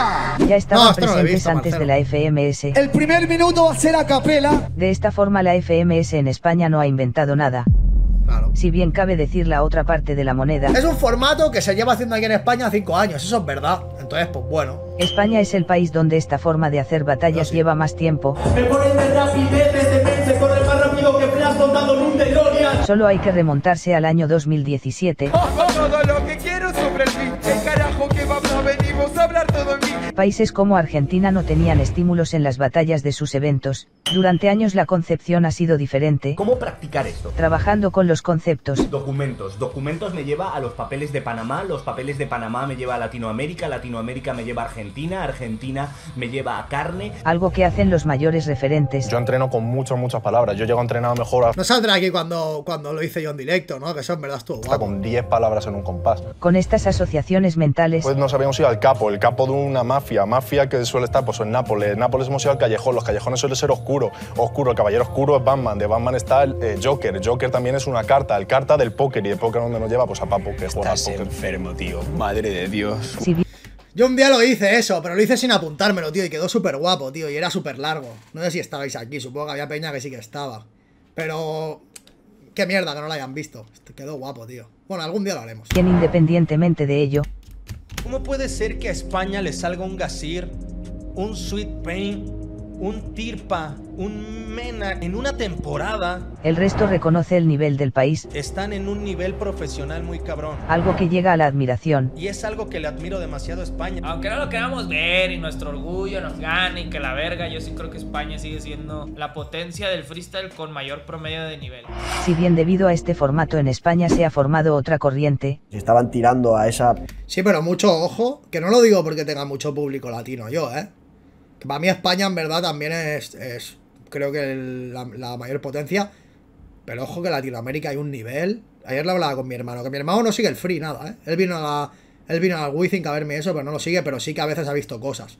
Ya estaban presentes antes de la FMS. El primer minuto va a ser a capela. De esta forma la FMS en España no ha inventado nada. Claro. Si bien cabe decir la otra parte de la moneda. Es un formato que se lleva haciendo aquí en España 5 años, eso es verdad. Entonces, pues bueno. España es el país donde esta forma de hacer batallas lleva más tiempo. Me ponen de rapidez, se corre más rápido que Flash montando en un DeLorean. Solo hay que remontarse al año 2017. Todo lo que quiero sobre el fin. El carajo que vamos a venimos a hablar todo en mí. Países como Argentina no tenían estímulos en las batallas de sus eventos. Durante años la concepción ha sido diferente. ¿Cómo practicar esto? Trabajando con los conceptos. Documentos me lleva a los papeles de Panamá, los papeles de Panamá me lleva a Latinoamérica, Latinoamérica me lleva a Argentina, Argentina me lleva a carne. Algo que hacen los mayores referentes. Yo entreno con muchas palabras, yo llego a entrenar mejor. No saldrá aquí cuando lo hice yo en directo, ¿no? Que eso en verdad estuvo guapo. Con 10 palabras en un compás. Con estas asociaciones mentales. Pues nos habíamos ido al capo, el capo de una mafia que suele estar pues en Nápoles. En Nápoles hemos ido al callejón, los callejones suelen ser oscuros. El caballero oscuro es Batman, de Batman está el Joker. Joker también es una carta, el carta del póker, y de póker donde nos lleva pues a Papo, que juega al póker. Enfermo, tío, madre de Dios. Yo un día lo hice eso, pero lo hice sin apuntármelo, tío, y quedó súper guapo, tío, y era súper largo. No sé si estabais aquí, supongo que había peña que sí que estaba. Pero... qué mierda que no lo hayan visto. Quedó guapo, tío. Bueno, algún día lo haremos. Quien independientemente de ello... ¿Cómo puede ser que a España le salga un Gazir, un Sweet Pain, un Tirpa, un Mena en una temporada? El resto reconoce el nivel del país. Están en un nivel profesional muy cabrón. Algo que llega a la admiración. Y es algo que le admiro demasiado a España. Aunque no lo queramos ver y nuestro orgullo nos gane y que la verga, yo sí creo que España sigue siendo la potencia del freestyle con mayor promedio de nivel. Si bien debido a este formato en España se ha formado otra corriente. Estaban tirando a esa... Sí, pero mucho ojo, que no lo digo porque tenga mucho público latino yo, que para mí España en verdad también es creo que la mayor potencia. Pero ojo que en Latinoamérica hay un nivel. Ayer lo hablaba con mi hermano, que mi hermano no sigue el free nada, Él vino al Withink a verme eso, pero no lo sigue, pero sí que a veces ha visto cosas.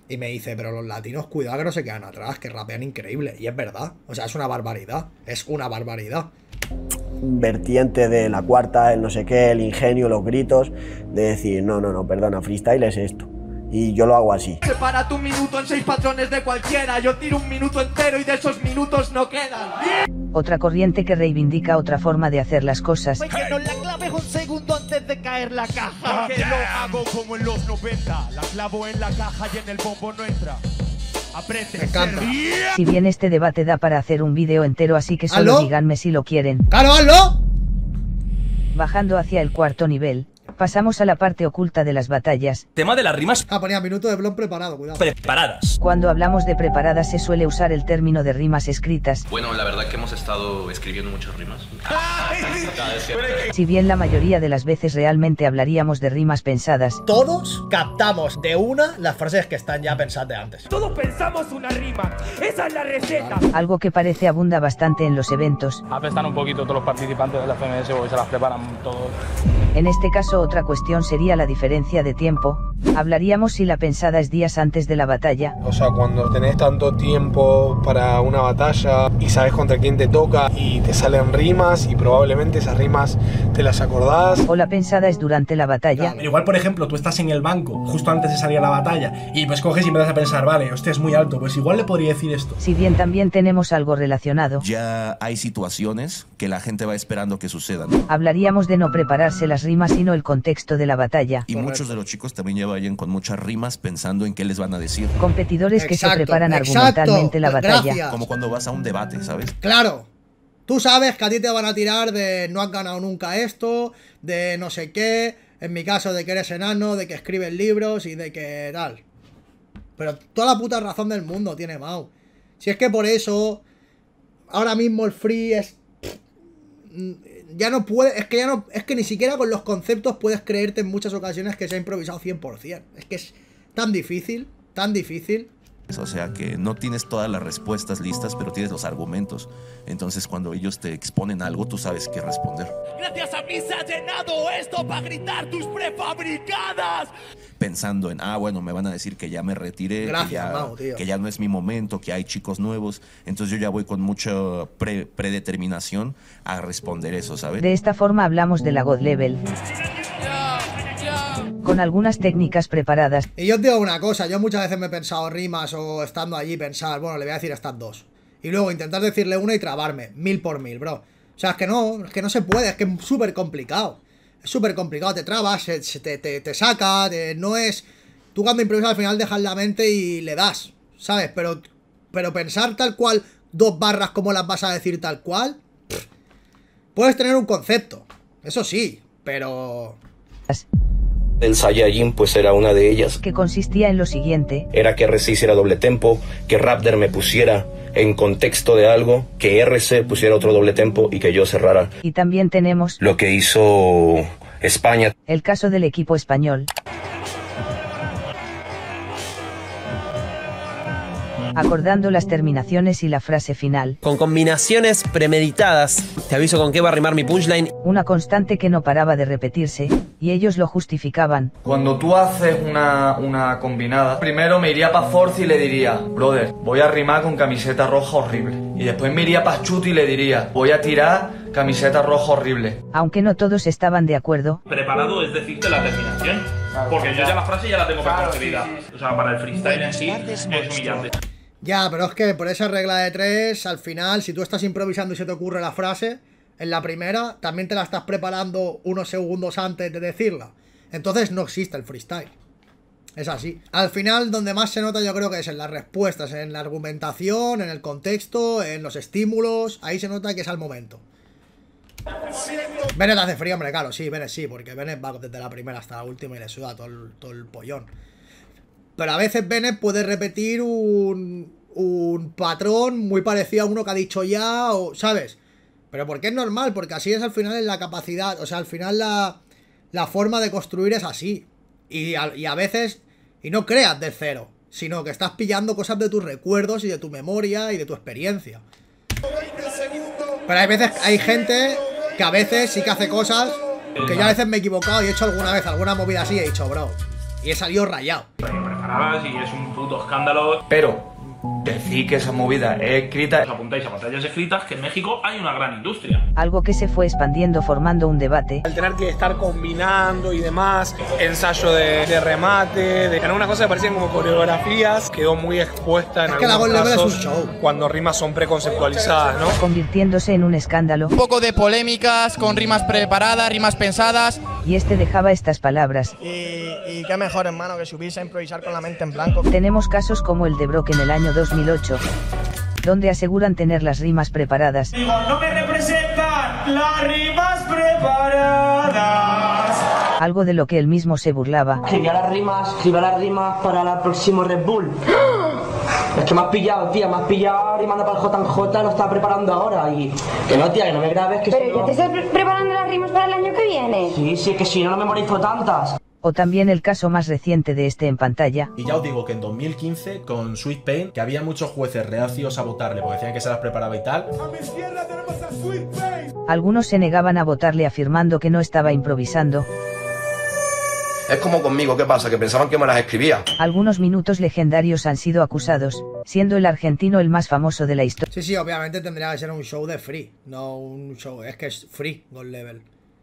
Y me dice, pero los latinos, cuidado que no se quedan atrás, que rapean increíble. Y es verdad, o sea, es una barbaridad, es una barbaridad. Vertiente de la cuarta, el no sé qué, el ingenio, los gritos, de decir, no, perdona, freestyle es esto. Y yo lo hago así. Separa tu minuto en 6 patrones de cualquiera. Yo tiro un minuto entero y de esos minutos no quedan. Otra corriente que reivindica otra forma de hacer las cosas. Que no la clave un segundo antes de caer la caja. Que lo hago como en los 90. La clavo en la caja y en el bombo no entra. Aprete. Me encanta. Si bien este debate da para hacer un vídeo entero, así que solo ¿Aló? díganme si lo quieren. ¡Claro, hazlo! Bajando hacia el cuarto nivel, pasamos a la parte oculta de las batallas. Tema de las rimas ponía minuto de blon preparado, cuidado. preparadas. Cuando hablamos de preparadas se suele usar el término de rimas escritas. Bueno, la verdad que hemos estado escribiendo muchas rimas. Si bien la mayoría de las veces realmente hablaríamos de rimas pensadas. Todos captamos de una las frases que están ya pensadas de antes. Todos pensamos una rima. Esa es la receta. Algo que parece abunda bastante en los eventos. Apestan un poquito todos los participantes de la FMS porque se las preparan todos. En este caso otra cuestión sería la diferencia de tiempo. Hablaríamos si la pensada es días antes de la batalla. O sea, cuando tenés tanto tiempo para una batalla y sabes contra quién te toca y te salen rimas y probablemente esas rimas te las acordás. O la pensada es durante la batalla. Pero igual, por ejemplo, tú estás en el banco justo antes de salir a la batalla y pues coges y empiezas a pensar, vale, hostia, es muy alto, pues igual le podría decir esto. Si bien también tenemos algo relacionado. Ya hay situaciones que la gente va esperando que sucedan. Hablaríamos de no prepararse las rimas sino el contexto de la batalla. Y muchos de los chicos también ya vayan con muchas rimas pensando en qué les van a decir. Competidores que se preparan argumentalmente la batalla. Gracias. Como cuando vas a un debate, ¿sabes? Claro. Tú sabes que a ti te van a tirar de no has ganado nunca esto, de no sé qué, en mi caso de que eres enano, de que escribes libros y de que tal. Pero toda la puta razón del mundo tiene Mau. Si es que por eso ahora mismo el free es... Ya no puede, es que ni siquiera con los conceptos puedes creerte en muchas ocasiones que se ha improvisado 100%. Es que es tan difícil, tan difícil. O sea que no tienes todas las respuestas listas, pero tienes los argumentos. Entonces cuando ellos te exponen algo, tú sabes qué responder. Gracias a mí se ha llenado esto para gritar tus prefabricadas. Pensando en, bueno, me van a decir que ya me retiré, Gracias, Mau, tío. que ya no es mi momento, que hay chicos nuevos. Entonces yo ya voy con mucha predeterminación a responder eso, ¿sabes? De esta forma hablamos de la God Level. Con algunas técnicas preparadas. Y yo os digo una cosa, yo muchas veces me he pensado rimas o estando allí pensar, bueno, le voy a decir estas dos. Y luego intentar decirle una y trabarme, 1000 por 1000, bro. O sea, es que no se puede, es que es súper complicado. Es súper complicado, te trabas, te saca, no es... Tú cuando improvisas al final dejas la mente y le das, ¿sabes? Pero pensar tal cual, 2 barras como las vas a decir tal cual... Puedes tener un concepto, eso sí, pero... El Saiyajin pues era una de ellas. Que consistía en lo siguiente. Era que RC hiciera doble tempo, que Raptor me pusiera en contexto de algo, que RC pusiera otro doble tempo y que yo cerrara. Y también tenemos lo que hizo España. El caso del equipo español. Acordando las terminaciones y la frase final. Con combinaciones premeditadas. Te aviso con qué va a rimar mi punchline. Una constante que no paraba de repetirse, y ellos lo justificaban. Cuando tú haces una combinada, primero me iría para Force y le diría, brother, voy a rimar con camiseta roja horrible. Y después me iría para Chut y le diría, voy a tirar camiseta roja horrible. Aunque no todos estaban de acuerdo. Preparado es decirte la terminación. Porque yo ya la frase ya la tengo preconcebida. O sea, para el freestyle en sí es humillante. Ya, pero es que por esa regla de 3, al final, si tú estás improvisando y se te ocurre la frase, en la primera, también te la estás preparando unos segundos antes de decirla. Entonces no existe el freestyle. Es así. Al final, donde más se nota yo creo que es en las respuestas, en la argumentación, en el contexto, en los estímulos. Ahí se nota que es al momento. Bennett hace frío, hombre, claro, sí, Bennett sí, porque Bennett va desde la primera hasta la última y le suda todo el pollón. Pero a veces Bennett puede repetir un patrón muy parecido a uno que ha dicho ya, o ¿sabes? Pero porque es normal, porque así es al final en la capacidad, o sea, al final la forma de construir es así. Y a veces, y no creas de cero, sino que estás pillando cosas de tus recuerdos y de tu memoria y de tu experiencia. Pero hay veces, hay gente que a veces sí que hace cosas que yo a veces me he equivocado y he hecho alguna vez alguna movida así y he dicho, bro. Y he salido rayado. Preparadas y es un puto escándalo. Pero decir que esa movida es escrita. Os apuntáis a batallas escritas, que en México hay una gran industria. Algo que se fue expandiendo formando un debate. El tener que estar combinando y demás, ensayo de remate, en algunas cosas que parecían como coreografías, quedó muy expuesta en algunos casos cuando rimas son preconceptualizadas, ¿no? Convirtiéndose en un escándalo. Un poco de polémicas con rimas preparadas, rimas pensadas. Y este dejaba estas palabras. Y qué mejor, hermano, que subirse a improvisar con la mente en blanco. Tenemos casos como el de Brock en el año 2008, donde aseguran tener las rimas preparadas. Digo, no me representan las rimas preparadas. Algo de lo que él mismo se burlaba. Escribía las rimas para el próximo Red Bull. Es que me has pillado, tía, me has pillado rimando para el JJ, lo estaba preparando ahora. Y que no, tía, que no me grabes, que ¿Pero ya te estás preparando las rimas para el año que viene? Sí, que si no, no memorizo tantas. O también el caso más reciente de este en pantalla. Y ya os digo que en 2015, con Sweet Pain, que había muchos jueces reacios a votarle porque decían que se las preparaba y tal. Algunos se negaban a votarle afirmando que no estaba improvisando. Es como conmigo, ¿qué pasa? Que pensaban que me las escribía. Algunos minutos legendarios han sido acusados, siendo el argentino el más famoso de la historia. Sí, obviamente tendría que ser un show de free, no un show, es que es free God Level.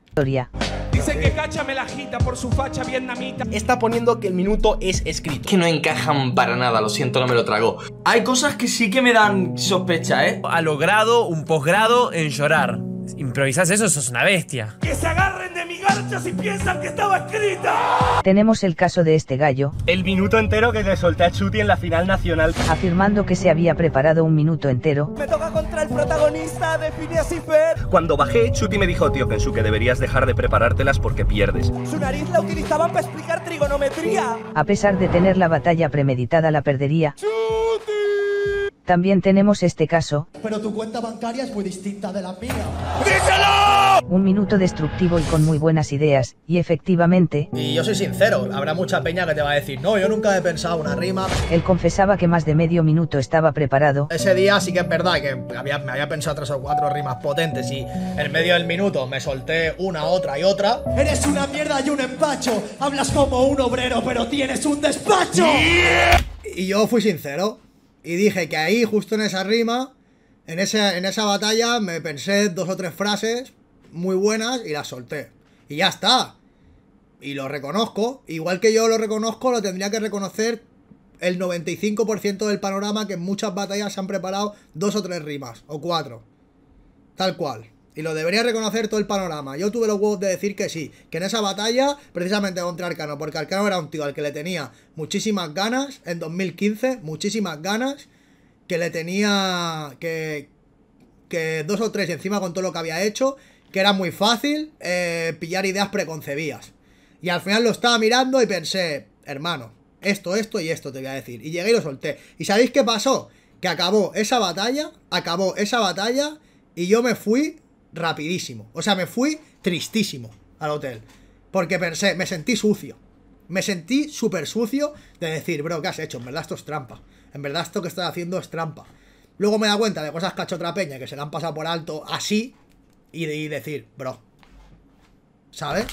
Dice que Cacha me la agita por su facha vietnamita. Está poniendo que el minuto es escrito. Que no encajan para nada, lo siento, no me lo trago. Hay cosas que sí que me dan sospecha, ¿eh? Ha logrado un posgrado en llorar. Improvisás eso, sos una bestia. Que se agarren de mi garcha si piensan que estaba escrita. Tenemos el caso de este gallo. El minuto entero que te solté a Chuti en la final nacional. Afirmando que se había preparado un minuto entero. Me toca contra el protagonista de Phineas y Ferb. Cuando bajé, Chuti me dijo, tío Kensuke, deberías dejar de preparártelas porque pierdes. Su nariz la utilizaban para explicar trigonometría. A pesar de tener la batalla premeditada, la perdería. ¡Chuti! También tenemos este caso. Pero tu cuenta bancaria es muy distinta de la mía. ¡Díselo! Un minuto destructivo y con muy buenas ideas, y efectivamente... Y yo soy sincero, habrá mucha peña que te va a decir, no, yo nunca he pensado una rima. Él confesaba que más de medio minuto estaba preparado. Ese día sí que es verdad que me había pensado 3 o 4 rimas potentes y en medio del minuto me solté una, otra y otra. Eres una mierda y un empacho. Hablas como un obrero, pero tienes un despacho. Y yo fui sincero. Y dije que ahí, justo en esa rima, en esa batalla, me pensé 2 o 3 frases muy buenas y las solté. Y ya está. Y lo reconozco. Igual que yo lo reconozco, lo tendría que reconocer el 95% del panorama, que en muchas batallas se han preparado 2 o 3 rimas, o 4. Tal cual. Y lo debería reconocer todo el panorama. Yo tuve los huevos de decir que sí, que en esa batalla, precisamente contra Arcano, porque Arcano era un tío al que le tenía muchísimas ganas, en 2015, muchísimas ganas, que le tenía que 2 o 3 encima con todo lo que había hecho, que era muy fácil pillar ideas preconcebidas. Y al final lo estaba mirando y pensé, hermano, esto y esto te voy a decir. Y llegué y lo solté. ¿Y sabéis qué pasó? Que acabó esa batalla y yo me fui rapidísimo. O sea, me fui tristísimo al hotel. Porque pensé, me sentí sucio. Me sentí súper sucio de decir, bro, ¿qué has hecho? En verdad esto es trampa. En verdad esto que estás haciendo es trampa. Luego me da cuenta de cosas que ha hecho otra peña que se le han pasado por alto así. Y decir, bro, ¿sabes?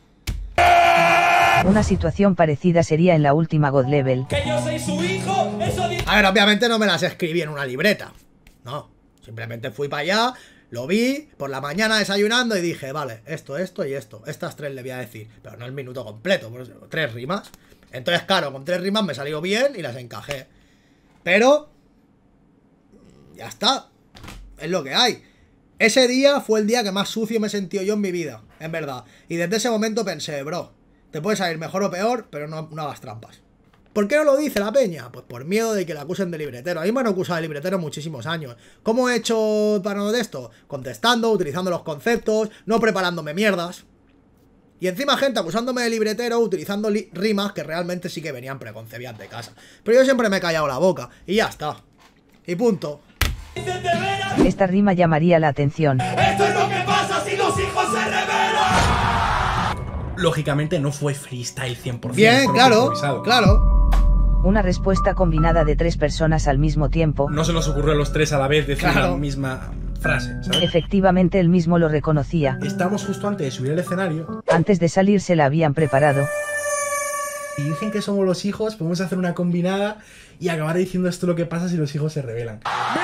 Una situación parecida sería en la última God Level. Que yo soy su hijo, eso dice... A ver, obviamente no me las escribí en una libreta. No, simplemente fui para allá, lo vi por la mañana desayunando y dije, vale, esto y esto. Estas 3 le voy a decir, pero no el minuto completo, 3 rimas. Entonces, claro, con 3 rimas me salió bien y las encajé. Pero ya está, es lo que hay. Ese día fue el día que más sucio me sentí yo en mi vida, en verdad. Y desde ese momento pensé, bro, te puede salir mejor o peor, pero no hagas trampas. ¿Por qué no lo dice la peña? Pues por miedo de que la acusen de libretero. A mí me han acusado de libretero muchísimos años. ¿Cómo he hecho para no de esto? Contestando, utilizando los conceptos, no preparándome mierdas. Y encima gente acusándome de libretero, utilizando rimas que realmente sí que venían preconcebidas de casa. Pero yo siempre me he callado la boca y ya está. Y punto. Esta rima llamaría la atención. Esto es lo que pasa si los hijos se rebelan. Lógicamente no fue freestyle 100%. Bien, claro, claro. Una respuesta combinada de 3 personas al mismo tiempo. No se nos ocurrió a los 3 a la vez decir la misma frase, ¿sabes? Efectivamente él mismo lo reconocía. Estamos justo antes de subir al escenario. Antes de salir se la habían preparado. Y dicen que somos los hijos, podemos hacer una combinada y acabar diciendo esto lo que pasa si los hijos se rebelan.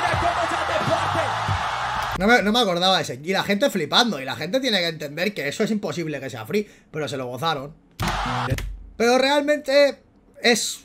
No me acordaba de ese. Y la gente flipando. Y la gente tiene que entender que eso es imposible que sea free. Pero se lo gozaron. Pero realmente es...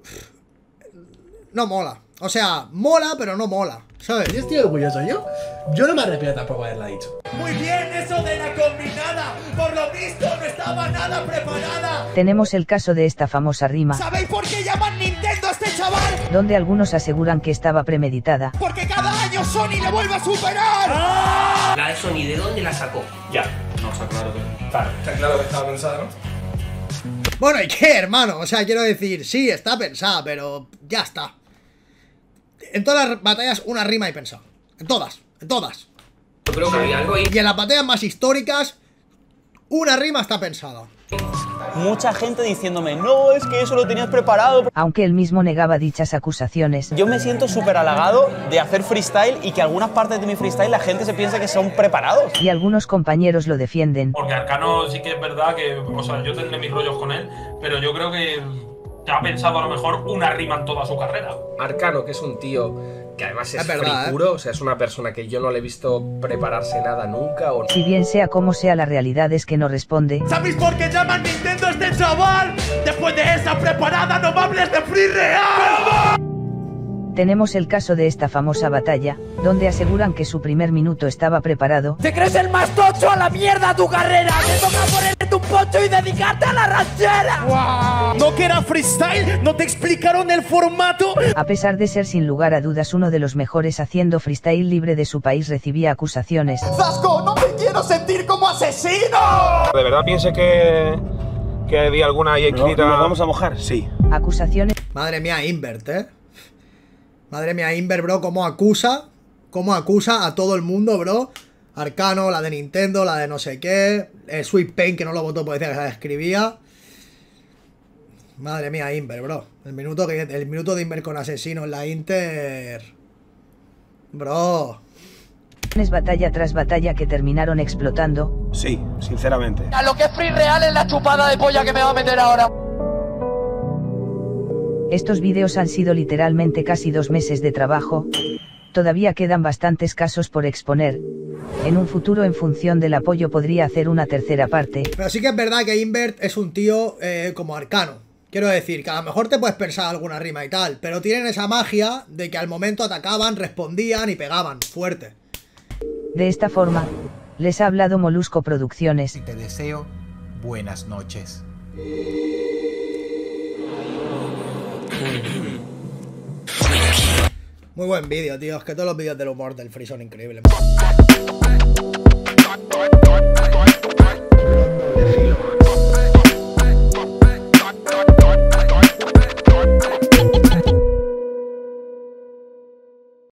No mola. O sea, mola, pero no mola. ¿Sabes? Yo estoy orgulloso. Yo no me arrepiento tampoco de haberla dicho. Muy bien, eso de la combinada. Por lo visto no estaba nada preparada. Tenemos el caso de esta famosa rima, ¿Sabéis por qué llaman Nintendo a este chaval? donde algunos aseguran que estaba premeditada. Porque cada año Sony le vuelve a superar. La de Sony, ¿de dónde la sacó? Ya. No, está claro que... Claro, está claro que estaba pensada, ¿no? Bueno, ¿y qué, hermano? O sea, quiero decir, sí, está pensada, pero ya está. En todas las batallas una rima hay pensado. En todas, en todas. Yo creo que había algo ahí. Y en las batallas más históricas, una rima está pensada. Mucha gente diciéndome, no, es que eso lo tenías preparado. Aunque él mismo negaba dichas acusaciones. Yo me siento súper halagado de hacer freestyle y que algunas partes de mi freestyle la gente se piensa que son preparados. Y algunos compañeros lo defienden. Porque Arcano sí que es verdad que, o sea, yo tendré mis rollos con él, pero yo creo que ha pensado a lo mejor una rima en toda su carrera. Arcano, que es un tío que además es verdad, free puro, o sea, es una persona que yo no le he visto prepararse nada nunca. Si bien sea como sea, la realidad es que no responde. ¿Sabéis por qué llaman Nintendo a este chaval? Después de esa preparada no me hables de free real. Tenemos el caso de esta famosa batalla, donde aseguran que su primer minuto estaba preparado. ¿Te crees el más tocho? A la mierda tu carrera. Te toca ponerte un pocho y dedicarte a la ranchera. ¡Wow! ¿No que era freestyle? ¿No te explicaron el formato? A pesar de ser sin lugar a dudas uno de los mejores haciendo freestyle libre de su país, recibía acusaciones. ¡Zasco! ¡No me quiero sentir como asesino! ¿De verdad piense que vi alguna ahí escrita? ¿Nos vamos a mojar? Sí. Acusaciones. Madre mía, Invert, Madre mía, Invert, bro, cómo acusa a todo el mundo, bro. Arcano, la de Nintendo, la de no sé qué. Sweet Pain, que no lo votó porque decía que se la escribía. Madre mía, Invert, bro. El minuto de Invert con asesino en la Inter. Bro. Es batalla tras batalla que terminaron explotando. Sí, sinceramente. A lo que es free real es la chupada de polla que me va a meter ahora. Estos vídeos han sido literalmente casi 2 meses de trabajo. Todavía quedan bastantes casos por exponer. En un futuro, en función del apoyo, podría hacer una tercera parte. Pero sí que es verdad que Invert es un tío como Arcano. Quiero decir, que a lo mejor te puedes pensar alguna rima y tal, pero tienen esa magia de que al momento atacaban, respondían y pegaban fuerte. De esta forma, les ha hablado Molusco Producciones. Y te deseo buenas noches. Muy buen vídeo, tío. Es que todos los vídeos del humor del Free son increíbles.